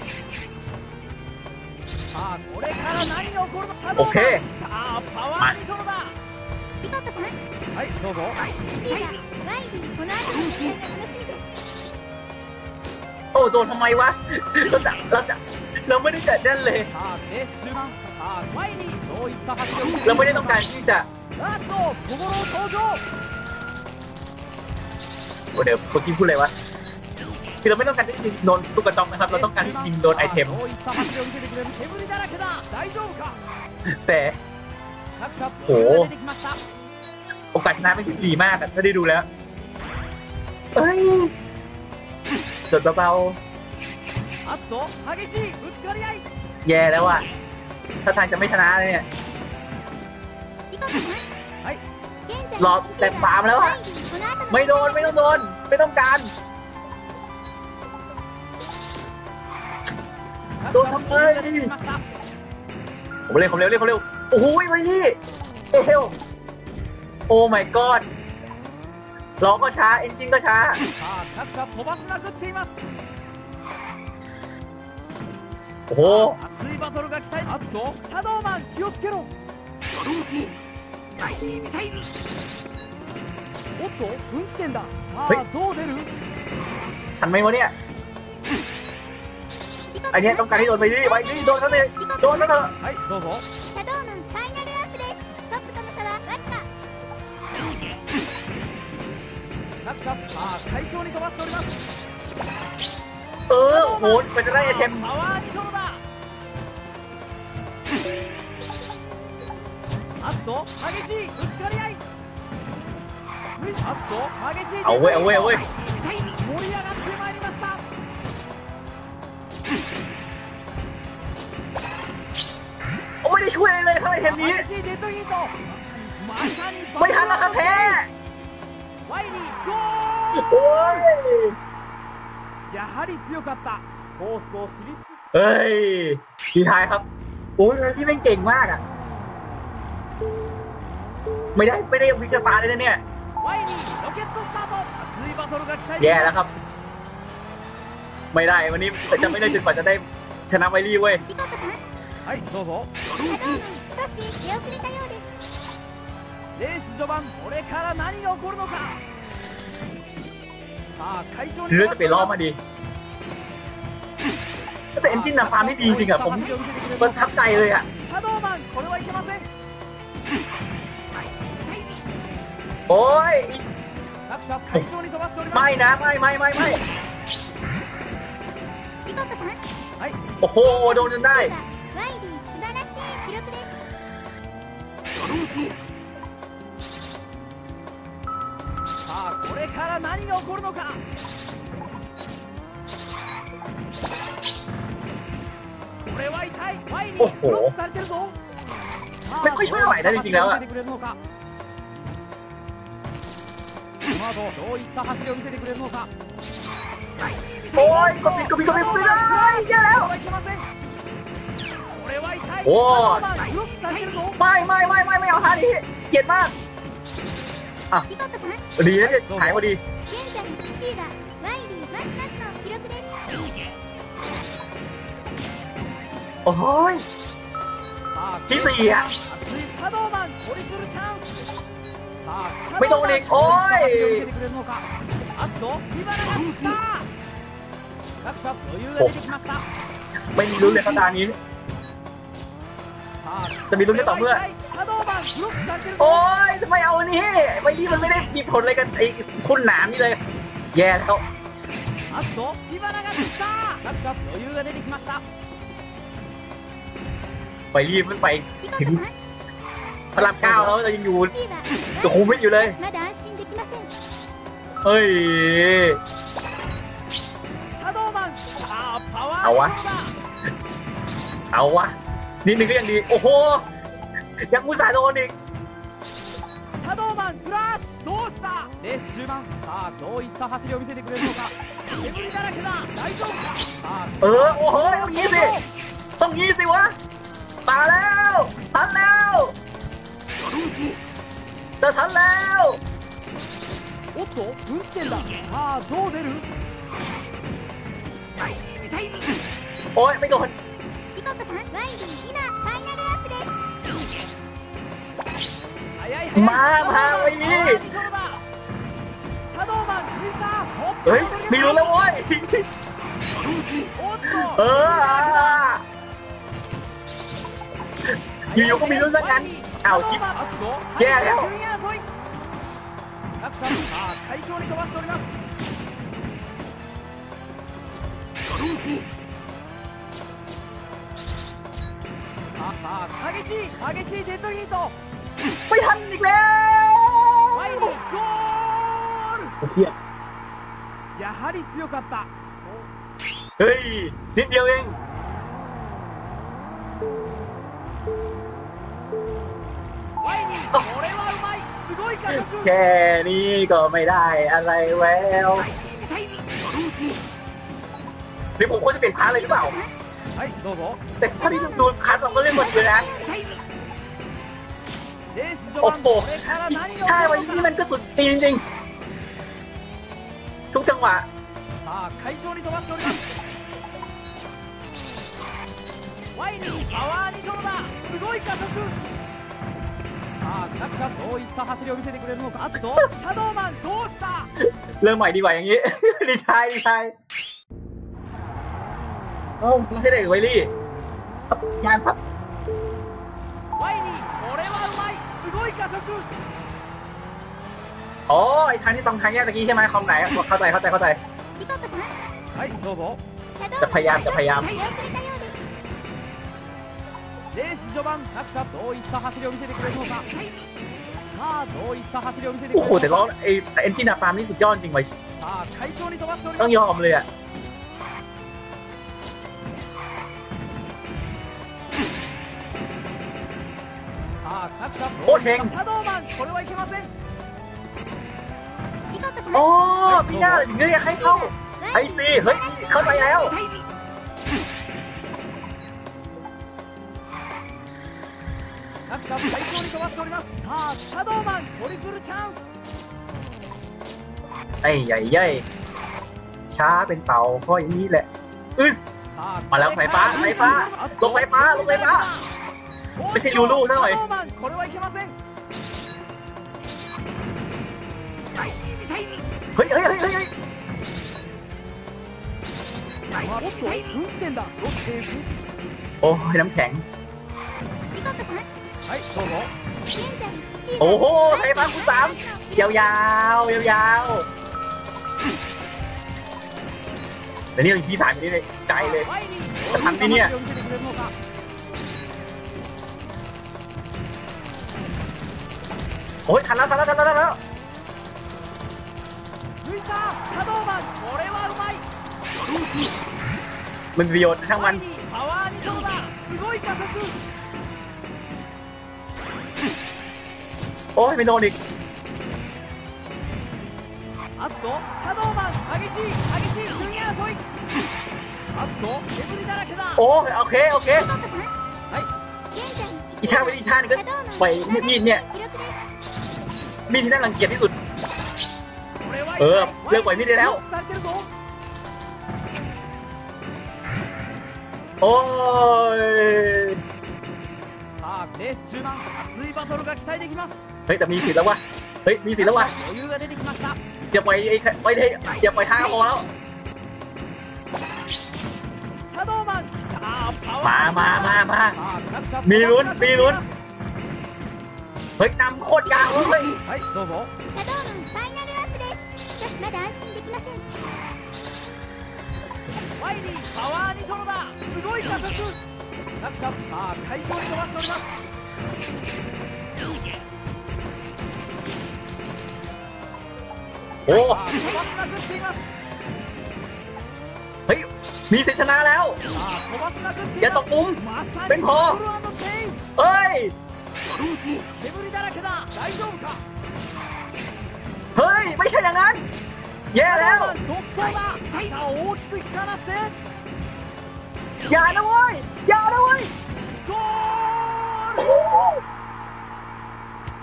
さあこれから何が起こるのシャドーマンオッケーさあパワーニコロだピコットさんはいどうぞリーダーワイリーこの後の試合が楽しみですโอ้โดนทำไมวะเราไม่ได้จัดนั่นเลยさあレース中盤さあワイリーどういった走りを見せเราてไม่くได้れるต้อのงかการที่จะラスト小五郎登場โอ้เดี๋ยวเมื่อกี้พูดอะไรวะคือเราไม่ต้องการที่จะโดนตุ๊กตานะครับเราต้องการที่จะยิงโดนไอเทมどういった走りを見せてくれる煙だらけだ大丈夫かแต่各カップが出てきましたโอกาสชนะไม่ดีมากอะถ้าได้ดูแล้วเอ้ยจดเบาあっと激しいぶつかり合いๆแย่แล้วอะถ้าทางจะไม่ชนะเลยเนี่ยピコットさんはい現在รอแลบ3แล้วワอะイリーこの後のไม่โดนไม่ต้องโดนไม่ต้องการ各どうカップが出てきましたผมเร็วผมเร็วเร็วผมเร็วโอ้โหไวลี่เอลโอ้ my god ล้อก็ช้าเอนจินก็ช้าさあ各カップ飛ばしまくっていますโอ้โห熱いバトルが期待あっとシャドーマン気をつけろおっと分岐点ださはいあどう出るทันไหมวะเนี่ยอันเนี้ยต้องการที่โดนไวลี่โดนซะเลยโดนซะเถอะはいどうぞシャドーマンファイナルアップですトップとの差はわずか各カップさあ快調に飛ばしておりますโอ้โหมันจะได้ไอเทมパワーニコロだあっと激しいぶつかり合いあっと激しいเอาเว้ยเอาเว้ยเอาเว้ย盛り上がってまいりましたโอ้ไม่ได้ช่วยเลยครับไอเทมนี้激しいデッドヒートまさにไม่ทันแล้วครับแพ้ワイリーゴโอ้ยーやはり強かったコースを知り尽くเฮ้ยทีท้ายครับโอ้ยที่เป็นเก่งมากอ่ะไม่ได้วิจารณ์เลยนะเนี่ยワイリーロケットスタート熱いバトルが期待แย่แล้วครับ ไม่ได้วันนี้จะไม่ได้จนกว่าจะได้ชนะไวลี่เว้ยピコットさんはいどうぞシャドーマン少し出遅れたようですレース序盤これから何が起こるのかさあ会場にเรื่องจะเปลี่ยนรอบมาดีแต่เอนจินนำฟาร์มที่ดีจริงๆอ่ะผมประทับใจเลยอ่ะシャドーマンこれはいけませんโอ้ย各カップ会場に飛ばしておりますไม่นะไม่ピコットさんはいโอ้โหโดนจนได้ワイリー素晴らしい記録ですさあこれから何が起こるのかこれは痛いワイリーおほブロックされてるぞさあไม่ค่อยช่วยไหวนะจริงๆแล้วอะどういった走りを見せてくれるのかこの後どういった走りを見せてくれるのかโอ้ยก็ปิดไม่ได้แย่แล้วこれはいけませんこれは痛いおーシャドーマンブロックされてるぞไม่เอาท่านี้เกลียดมากピコットさんดีนะเนี่ยหายพอดี現在1位がワイリーマキナスの記録ですโอ้ยさあที่สี่อะ熱いシャドーマントリプルチャンスさあไม่โดนอีกโอ้ยシャドーマンどういった走りを見せてくれるのかあっと火花が散った各カップ余裕が出てきましたไม่มีลุ้นเลยครับตานี้さあจะมีลุ้นได้ต่อเมื่อシャドーマンブロックされてるぞโอ้ยทำไมเอาอันนี้ไวลี่มันไม่ได้มีผลอะไรกันไอ้คุณหนามนี่เลย แย่แล้วあっと火花が散った各カップ余裕が出てきましたไวลี่มันไปピコットถึงさんพระรามเก้าแล้วจะยังอยู่ 1位はจะคุมไม่อยู่เลยまだ安心できませんเฮ้ยシャドーマンさあパワーเอาวะだเอาวะนิดนึงก็ยังดี โอ้โห ยังมุสาห์โดนอีกシャドーマンクラッシュどうしたレース中盤さあどういった走りを見せてくれるのか煙だらけだ大丈夫かさあโอ้โหต้องงี้สิวะมาแล้วทันแล้วจะทันแล้วおっと運転だ。さあどう出る。 โอ้ยไม่โดนピコットさんワイリー今ファイナルアップです。 速いมาไว้นี่シャドーマン追加。 เฮ้ยมีลุ้นแล้วโว้ยおっとเอออยู่ๆก็มีลุ้นซะงั้นอ้าวชิปแย่แล้วさあ快調に飛ばしております。さあ激しいデッドヒート。 ไม่ทันอีกแล้วワイリーゴール。 เชี่ยやはり強かった。 เฮ้ยนิดเดียวเองワイリーこれはうまい。すごい加速。 แค่นี้ก็ไม่ได้อะไรแล้วหรือผมควรจะเปลี่ยนพาร์ทเลยหรือเปล่าはいどうぞ。 แต่ถ้าที่ดูพาร์ทเราก็เล่นหมดเลยนะレース序โอ้盤โหこれから何がถ้า起こวันるนี้のมันか。 ก็สุดตีนจริงทุกจังหวะさあ快調に飛ばしております。ワイリーパワー2トロだ。すごい加速。さあ各社どういった走りを見せてくれるのか。あとシャドーマンどうした。 เริ่มใหม่ดีกว่าอย่างนี้ ดีใจเอ้าไม่ใช่เด็กไวลี่ครับงานครับワイリーこれはうまい。すごい加速。 อ๋อไอ้ทางที่ตรงทางแยกตะกี้ใช่ไหมคอมไหนเข้าใจピコットさんはいどうぞ。 シャドウจะพยายามจะพยายาม出遅れたようです。 レース序盤各社どういった走りを見せてくれるのか。さあどういった走りを見せてくれโอ้るโหのแต่ล้อか。 ไอ้เอนจินอะฟาร์มนี่สุดยอดจริงไว้さあ快調に飛ばしておりต้まองす。 ยอมเลยอ่ะさあ各社โคตรเฮงシャドーマンこれはいけません。 ピコットさんอ๋อพี่น่าถึงได้อยากให้เข้าไอซีเฮ้ยเข้าใจแล้ว各社最高に飛ばしております。さあシャドーマントリプルチャンス。 ไอ้ใหญ่ใหญ่ช้าเป็นเต่าเพราะอย่างนี้แหละอึ๊ดさあมาแล้วสายฟ้าลงสายฟ้าไม่ใช่ลูลูซะหน่อยシャドーマンこれはいけません。 เฮ้ยおっと運転だ。ロッテーフ。 โอ้ยน้ำแข็งピコットさんはいどうぞ。 現在โอ้โหไทยฟ้าคูสามยาวแต่นี่เป็นที่สามนี่เลยใจเลยワイリーจะทันไหมเนี่ยどういった走りを見せてくれるのか。 โอ้ยทันแล้ว抜いたシャドーマンこれはうまい。 มันประโยชน์ช่างมันワイリーパワー2トロだ。すごい加速。 โอ้ยไม่โดนอีกあとシャドーマン激しい順位争い。あと煙だらけだ。 โอ้ยโอเคピコットさんはい現在อีกท่าเป็นอีกท่านึงก็ปล่อยมีดเนี่ย記録です。 มีดที่น่ารังเกียจที่สุดこれはเออเลิกปล่อยมีดได้แล้วされてるぞ。 โอ้ยさあレース中盤熱いバトルが期待できます。 เฮ้ยแต่มีสิทธิ์แล้ววะเฮ้ยมีสิทธิ์แล้ววะ余裕が出てきました。 อย่าปล่อยอย่าปล่อยทางพอแล้วシャドーマンさあパワーมาさあ各社มีลุ้นเฮ้ยนำโคตรยาวเลยはいどうぞ。 シャドウマンファイナルアップです。しかしまだ安心できません。 ワイリーパワー2トロだ。すごい加速。各社さあ快調に飛ばしております。 โอ้さあ飛ばしまくっています。 เฮ้ยมีชัยชนะแล้วさあ飛ばしまくっていอย่าまตกหลุมす。まさเป็にนコพอール&チェイン。 เฮ้ย煙だらけだ。大丈夫か。 เฮ้ยไม่ใช่อย่างนั้นแย่แล้ว独走だ。さあ大きく引かなってอย่านะเว้ยゴール。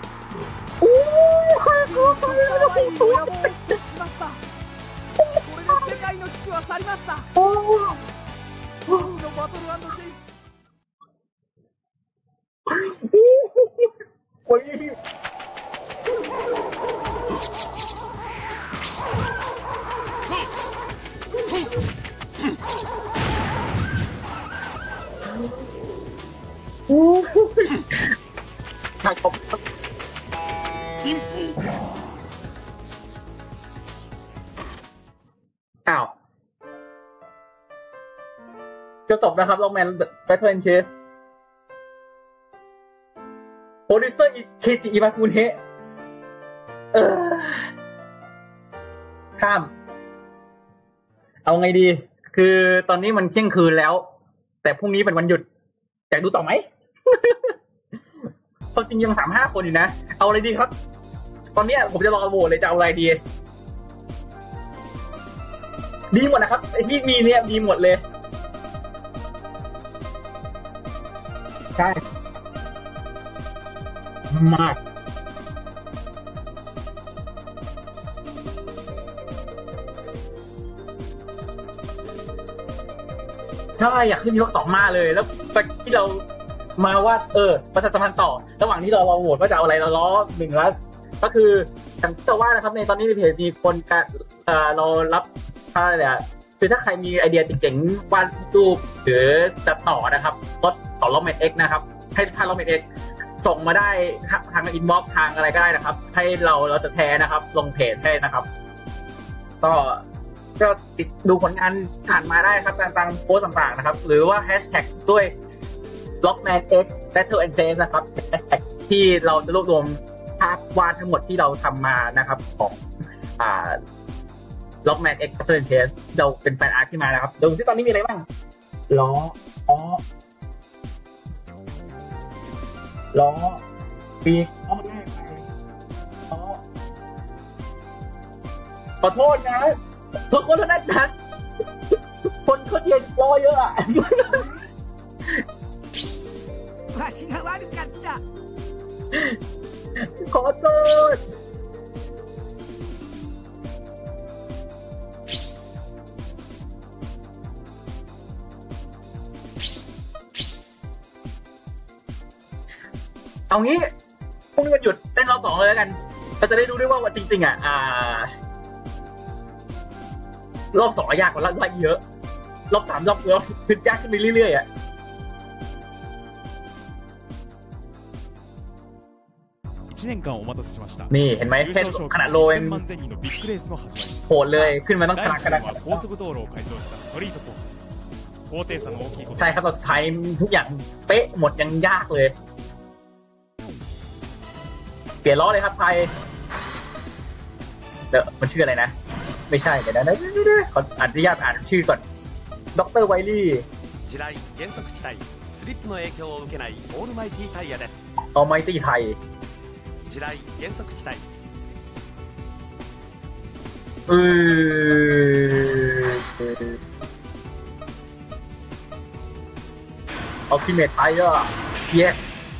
ワインの野望をしました。これで世界の危機は去りました。のバトル&チェイス。 โอ้ยขาดผมอ้าวจะจบนะครับล็อกแมนแบทเทิลเชสโปรดิวเซอร์เคจิอิบาคุเนะข้าม เอาไงดี คือตอนนี้มันเที่ยงคืนแล้ว แต่พรุ่งนี้เป็นวันหยุดอยากดูต่อไหม ตอนจริงยัง35 คนอยู่นะ เอาอะไรดีครับ ตอนนี้ผมจะรอโหวตเลยจะเอาอะไรดี ดีหมดนะครับไอ้ที่มีเนี่ยดีหมดเลย ใช่มากใช่อยากขึ้นยก2มาเลยแล้วที่เรามาว่าประชาสัมพันธ์ต่อระหว่างที่เราโหวตว่าจะเอาอะไรเราล้อหนึ่งแล้วก็คืออย่างที่เราว่านะครับในตอนนี้ในเพจมีคนเรารับอะไรอ่ะคือถ้าใครมีไอเดียเจ๋งๆวาดรูปหรือตัดต่อนะครับรถของล็อกเมดเอ็กนะครับให้ทางล็อกเมดเอ็กส่งมาได้ทางอินบ็อกซ์ทางอะไรก็ได้นะครับให้เราจะแชร์นะครับลงเพจให้นะครับก็ติดดูผลงานผ่านมาได้ครับตามโพสต์ต่างๆนะครับหรือว่าแฮชแท็กด้วย Lockman X Battle and Chase นะครับแฮชแท็กที่เราจะรวบรวมภาพวาดทั้งหมดที่เราทำมานะครับของLockman X Battle and Chase เราเป็นแฟนอาร์ตที่มานะครับดูที่ตอนนี้มีอะไรบ้างล้อปีกเอามาได้ไปล้อขอโทษนะทุกคนเท่านั้นนะคนเขาเชียร์ล้อเยอะอ่ะわしが悪かった。 ขอโทษเอางี้พรุ่งนี้วันหยุดเต้นรอบ2เลยแล้วกันเราจะได้รู้ด้วยว่าจริงๆรอบ2ยากกว่ารอบเยอะรอบ3รอบขึ้นยากขึ้นไปเรื่อยๆ 1年間お待たせしました。 นี่เห็นไหมแค่ขนาดโลเอง 1000万ゼニーのビッグレースの始まり。 โหดเลยขึ้นมาต้องขนาด第1戦は高速道路を改造したストリートコース。高低差の大きいこと。 ใช่ครับตอนสุดท้ายทุกอย่างเป๊ะหมดยังยากเลยเปลี่ยนล้อเลยครับไทยมันชื่ออะไรนะไม่ใช่เดี๋ยวนะขออนุญาตอ่านชื่อก่อนดร.ไวลี่地雷減速地帯スリップの影響を受けないオールマイティタイヤです Almighty ไทย地雷減速地帯 Ultimate Tire yes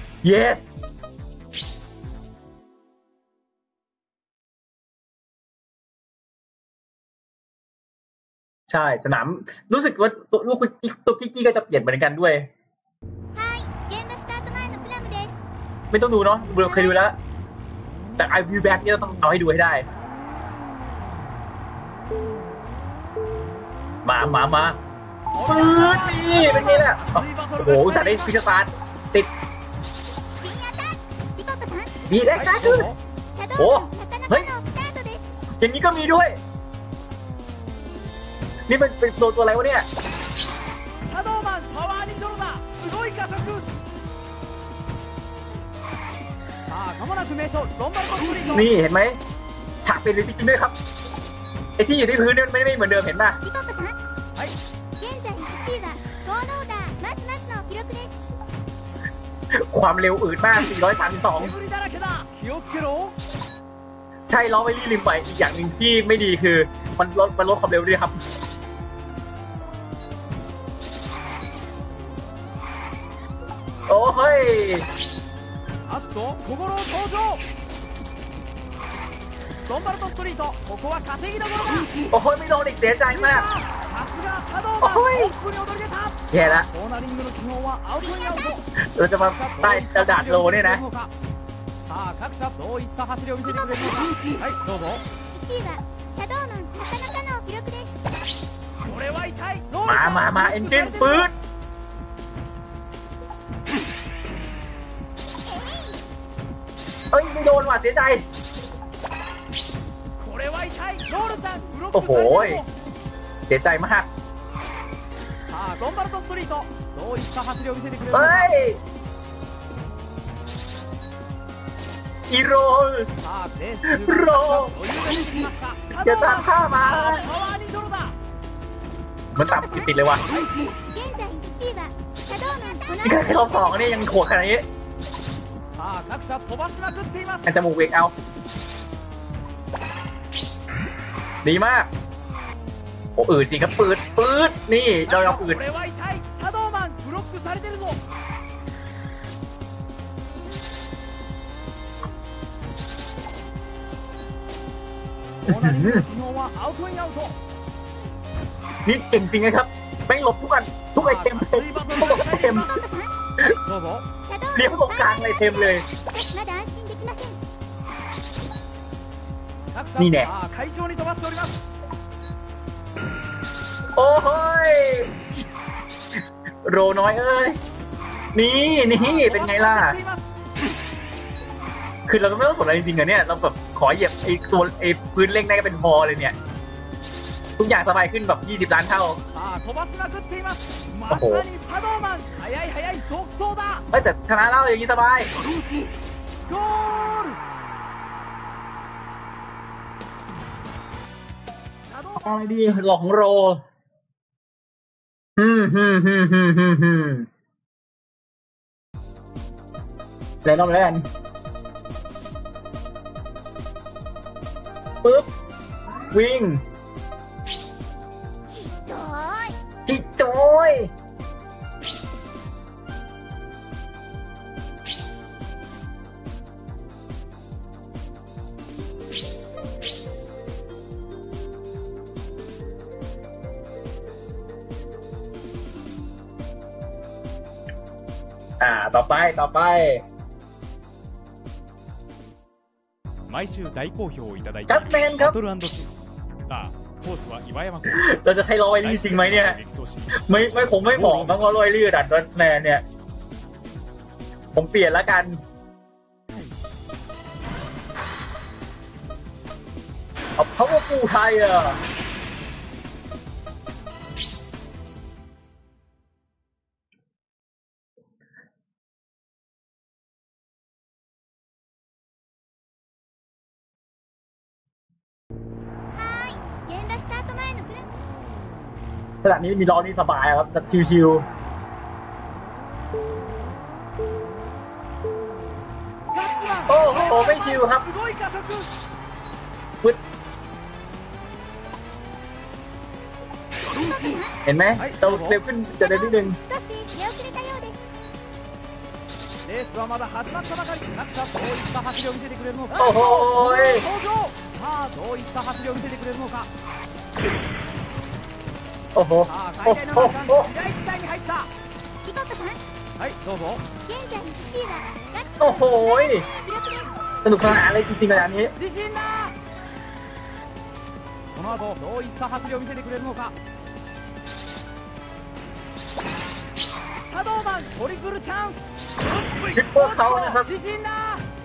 ใช่สนามรู้สึกว่าลูกตัวพิกกี้ก็จะเปลี่ยนเหมือนกันด้วยはいゲームスタート前のプラムですไม่ต้องดูเนาะเราเคยดูแล้วแต่ I Will Back เนี่ยต้องเอาให้ดูให้ได้มาปื๊ดนี่เป็นไงล่ะโอ้โหอุตส่าห์ได้ฟิชสตาร์ทติดมีได้การ์ดโอ้เฮ้ยอย่างนี้ก็มีด้วยนี่เป็นตัวอะไรวะเนี่ยシャドーマンパワー2ゾロだすごい加速さあ間もなく名所ロンバルドストリートนี่เห็นไหมฉากเป็นจริงๆด้วยครับไอ้ที่อยู่ที่พื้นเนี่ยไม่เหมือนเดิมเห็นป่ะはい現在1位はゴーローダーマツマツの記録ですความเร็วอืดมาก432 煙だらけだ気をつけろใช่ล้อไวลี่ลืมไปอีกอย่างหนึ่งที่ไม่ดีคือมันลดความเร็วด้วยครับโอ้เฮ้ยあっと小五郎登場ロンバルトストリートここは稼ぎどころだโอ้ยไม่โดนอีกเสียใจมากさすがシャドーマントップに躍り出たแย่ละコーナリングの基本はアウトにアウトเราจะมาใต้กระดาษโลเนี่ยนะさあ各社どういった走りを見せてくれるのかはいどうぞ 1位はシャドーマンなかなかの記録です。 これは痛いมาเอนจินปืนเอ้ยไม่โดนว่ะเสียใจこれは痛いロールさんブロックโอ้โหされてるぞเสียใจมากさあロンバルトストリートどういった走りを見せてくれるのเฮ้かยอีโรさあレースロー余裕が出てきましたシャอย่าドーマตามンข้ามาパワーにドロだมันต่ำติดเลยว่ะ現在1位はシャドーマンこのนี่แค่รอบสองนี่ยังโหดขนาดนี้さあ各社飛ばしまくっていますอันจมูกเวกเอาดีมากโอ้อืดจริงครับปืดนี่เรายอมこอืดれは痛いシャドーマンブロックされてるぞコーナリングの基本はアウトインアウトนี่เก่งจริงนะครับแม่งหลบทุกอันทุกไอเทมเลยทุกไอเทมどうぞシャドーマンเลี้ยวตรงกลางไอเทมเลยまだ安心できません。 各社いいねさあ快調に飛ばしておりますโอ้ยโรน้อยเอ้ยนี่เป็นไงล่ะ คือเราก็ไม่ต้องสนอะไรจริงๆอะเนี่ยเราแบบขอเหยียบไอ้พื้นเร่งได้ก็เป็นพอเลยเนี่ย ทุกอย่างสบายขึ้นแบบ20 ล้านเท่าさあ飛ばしまくっていますまおほさにシャドーマン速い速走だเอ้ยแต่ชนะแล้วอย่างนี้สบายゴールシャドーマンอะไรดีหลอกของโรแรงน้องแรงปึ๊บวิ่งひどい。 อีโจยต่อไป毎週大好評をいただいてจัいสるแมนครับバトル&シューさあコースは岩山コーเราจะใช้รอยลี่จริงไหมเนี่ย激走しไม่คงไม่เหมาะมั้งว่ารอยลี่ดันจัสแมนเนี่ย ผมเปลี่ยนแล้วกันเอาเพราะว่าปูไทยอ่ะはーい。現場スタート前のプラン。 ขนาดนี้มีล้อนี่สบายครับชิวガッツマンๆโอ้โหไม่ชิวครับすごい加速ปึ๊ดเห็นไหมเราเร็วขึ้นจะได้นิดนึง少し出遅れたようです。 レースはまだ始まったばかり各社どういった走りを見せてくれるのかโอ้โห登場さあどういった走りを見せてくれるのかโอ้โหさあโอ้最大のโห難関地雷地帯に入ったピコットさん、 はいどうぞ現在1位はガッツโอ้โห記録です。 สนุกสนานเลยจริงๆขนาดนี้自信だこの後どういった走りを見せてくれるのかシャドーマントリプルチャンスคิดพวกเขานะครับ自信だ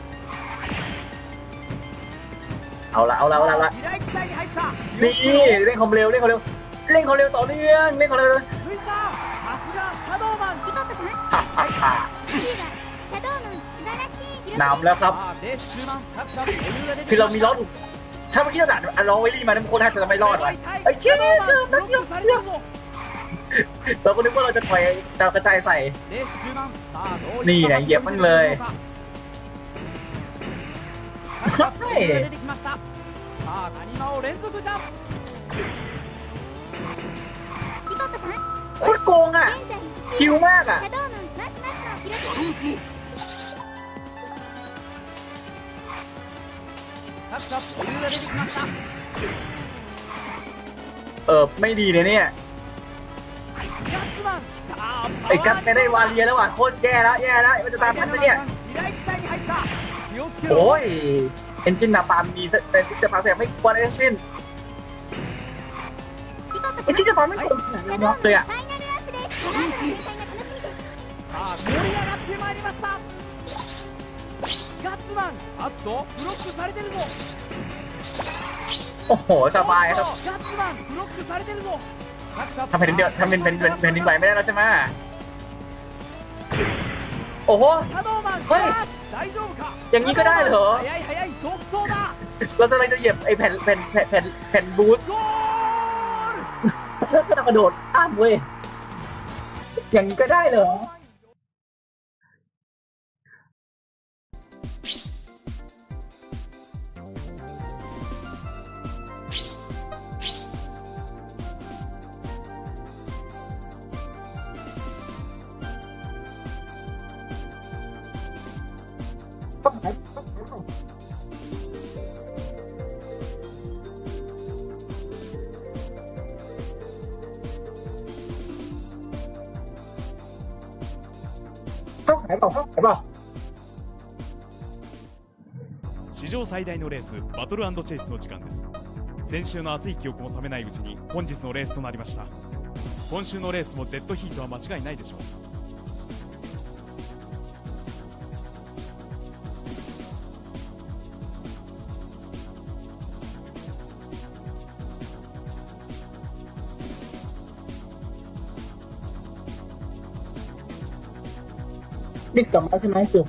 เอาละ地雷地帯に入ったนี่เร่งความเร็วต่อเนื่องเร่งความเร็ว抜いたさすがシャドーマンピコットさん、 ฮ่าฮ่าฮ่า 1位はシャドーマン素晴らしい記録です。 นำแล้วครับさあレース中盤各社余裕が出てคือきเราまมีしล้อたถูกถ้าเมื่อกี้เราดัดล้อไวลี่มาเนี่ยโคตรแทบจะไม่รอดว่ะไอ้เชี่ยシャドーマンブロックされてるぞเราก็นึกว่าเราจะปล่อยดาวกระจายใส่レース中盤さあどうนี่いったไงเหยียบมันเลย各社余裕が出てきましたさあ谷間を連続ジャンプピコットさん、 โคตรโกงอ่ะ現在1 ชิ位วはมากอ่ะシャドーマンマスマスの記録です。 タッチアップ余裕が出てきました。 ไม่ดีเลยเนี่ยガッツマン、さあไอ้กัสไม่ได้วาเลียแล้วว่ะโคตรแย่แล้วมันจะตามทันไหมเนี่ย地雷地帯に入った。気をつけろ。 โอ้ยเอนจินนาปาล์มมีเป็นจะพาแสบไม่ควรเลยสิ้นเอนจินนาปาล์มไม่ควรน็อกเลยอ่ะファイナルアップです。この後の展開が楽しみです。 さあ盛り上がってまいりました。ガッツマン、あっとブロックされてるぞ。 โอ้โหสบายครับガッツマンブロックされてるぞ。 ทำแผ่นดินเดียวทำเป็นดินไหวไม่ได้แล้วใช่ไหมโอ้โหเฮ้ยอย่างนี้ก็ได้เหรอเราจะอะไรจะเหยียบไอ้แผ่นบูสต์แล้วก็กระโดดข้ามเว้ยอย่างนี้ก็ได้เหรอ史上最大のレースバトル&チェイスの時間です。先週の熱い記憶も冷めないうちに本日のレースとなりました。今週のレースもデッドヒートは間違いないでしょう。 นี่กลับมาใช่ไหมจุ๊บ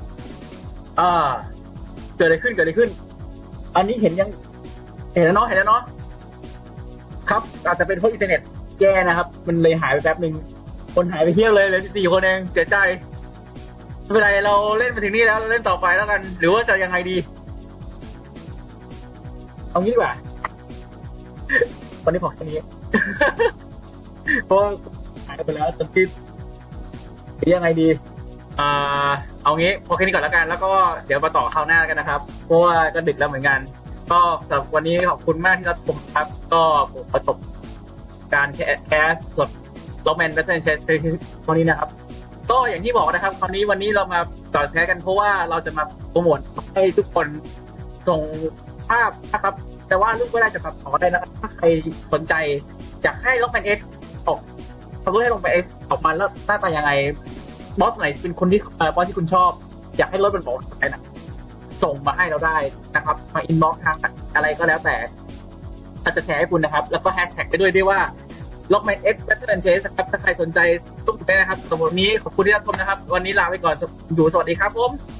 เกิดอะไรขึ้นอันนี้เห็นแล้วเนาะครับอาจจะเป็นเพราะอินเทอร์เน็ตแย่นะครับมันเลยหายไปแป๊บนึงคนหายไปเที่ยวเลยเหลือ14 คนเองเสียใจไม่เป็นไรเราเล่นมาถึงนี่แล้วเราเล่นต่อไปแล้วกันหรือว่าจะยังไงดีเอางี้ดีกว่าวันนี้พอแค่นี้เพราะหายไปแล้วจนที่ยังไงดีเอางี้พอแค่นี้ก่อนแล้วกันแล้วก็เดี๋ยวมาต่อคราวหน้ากันนะครับเพราะว่าก็ดึกแล้วเหมือนกันก็สำหรับวันนี้ขอบคุณมากที่รับชมครับก็ประสบการแคสสดล็อกแมนแบทเทิลเชสวันนี้นะครับก็อย่างที่บอกนะครับวันนี้เรามาต่อแคสกันเพราะว่าเราจะมาโปรโมทให้ทุกคนส่งภาพนะครับแต่ว่ารูปก็ได้จะตัดต่อได้นะครับถ้าใครสนใจอยากให้ล็อกแมนเอ็กซ์ออกทำรูปให้ลงไปเอ็กซ์ออกมาแล้วหน้าตายังไงบอสไหนเป็นคนที่บอสที่คุณชอบอยากให้รถเป็นบอสอะไรนะส่งมาให้เราได้นะครับมาอินบ็อกซ์ทางอะไรก็แล้วแต่เราจะแชร์ให้คุณนะครับแล้วก็แฮชแท็กไปด้วยว่า Lockman X Battle and Chase นะครับถ้าใครสนใจต้องได้นะครับสำหรับวันนี้ขอบคุณที่รับชมนะครับวันนี้ลาไปก่อนอยู่สวัสดีครับผม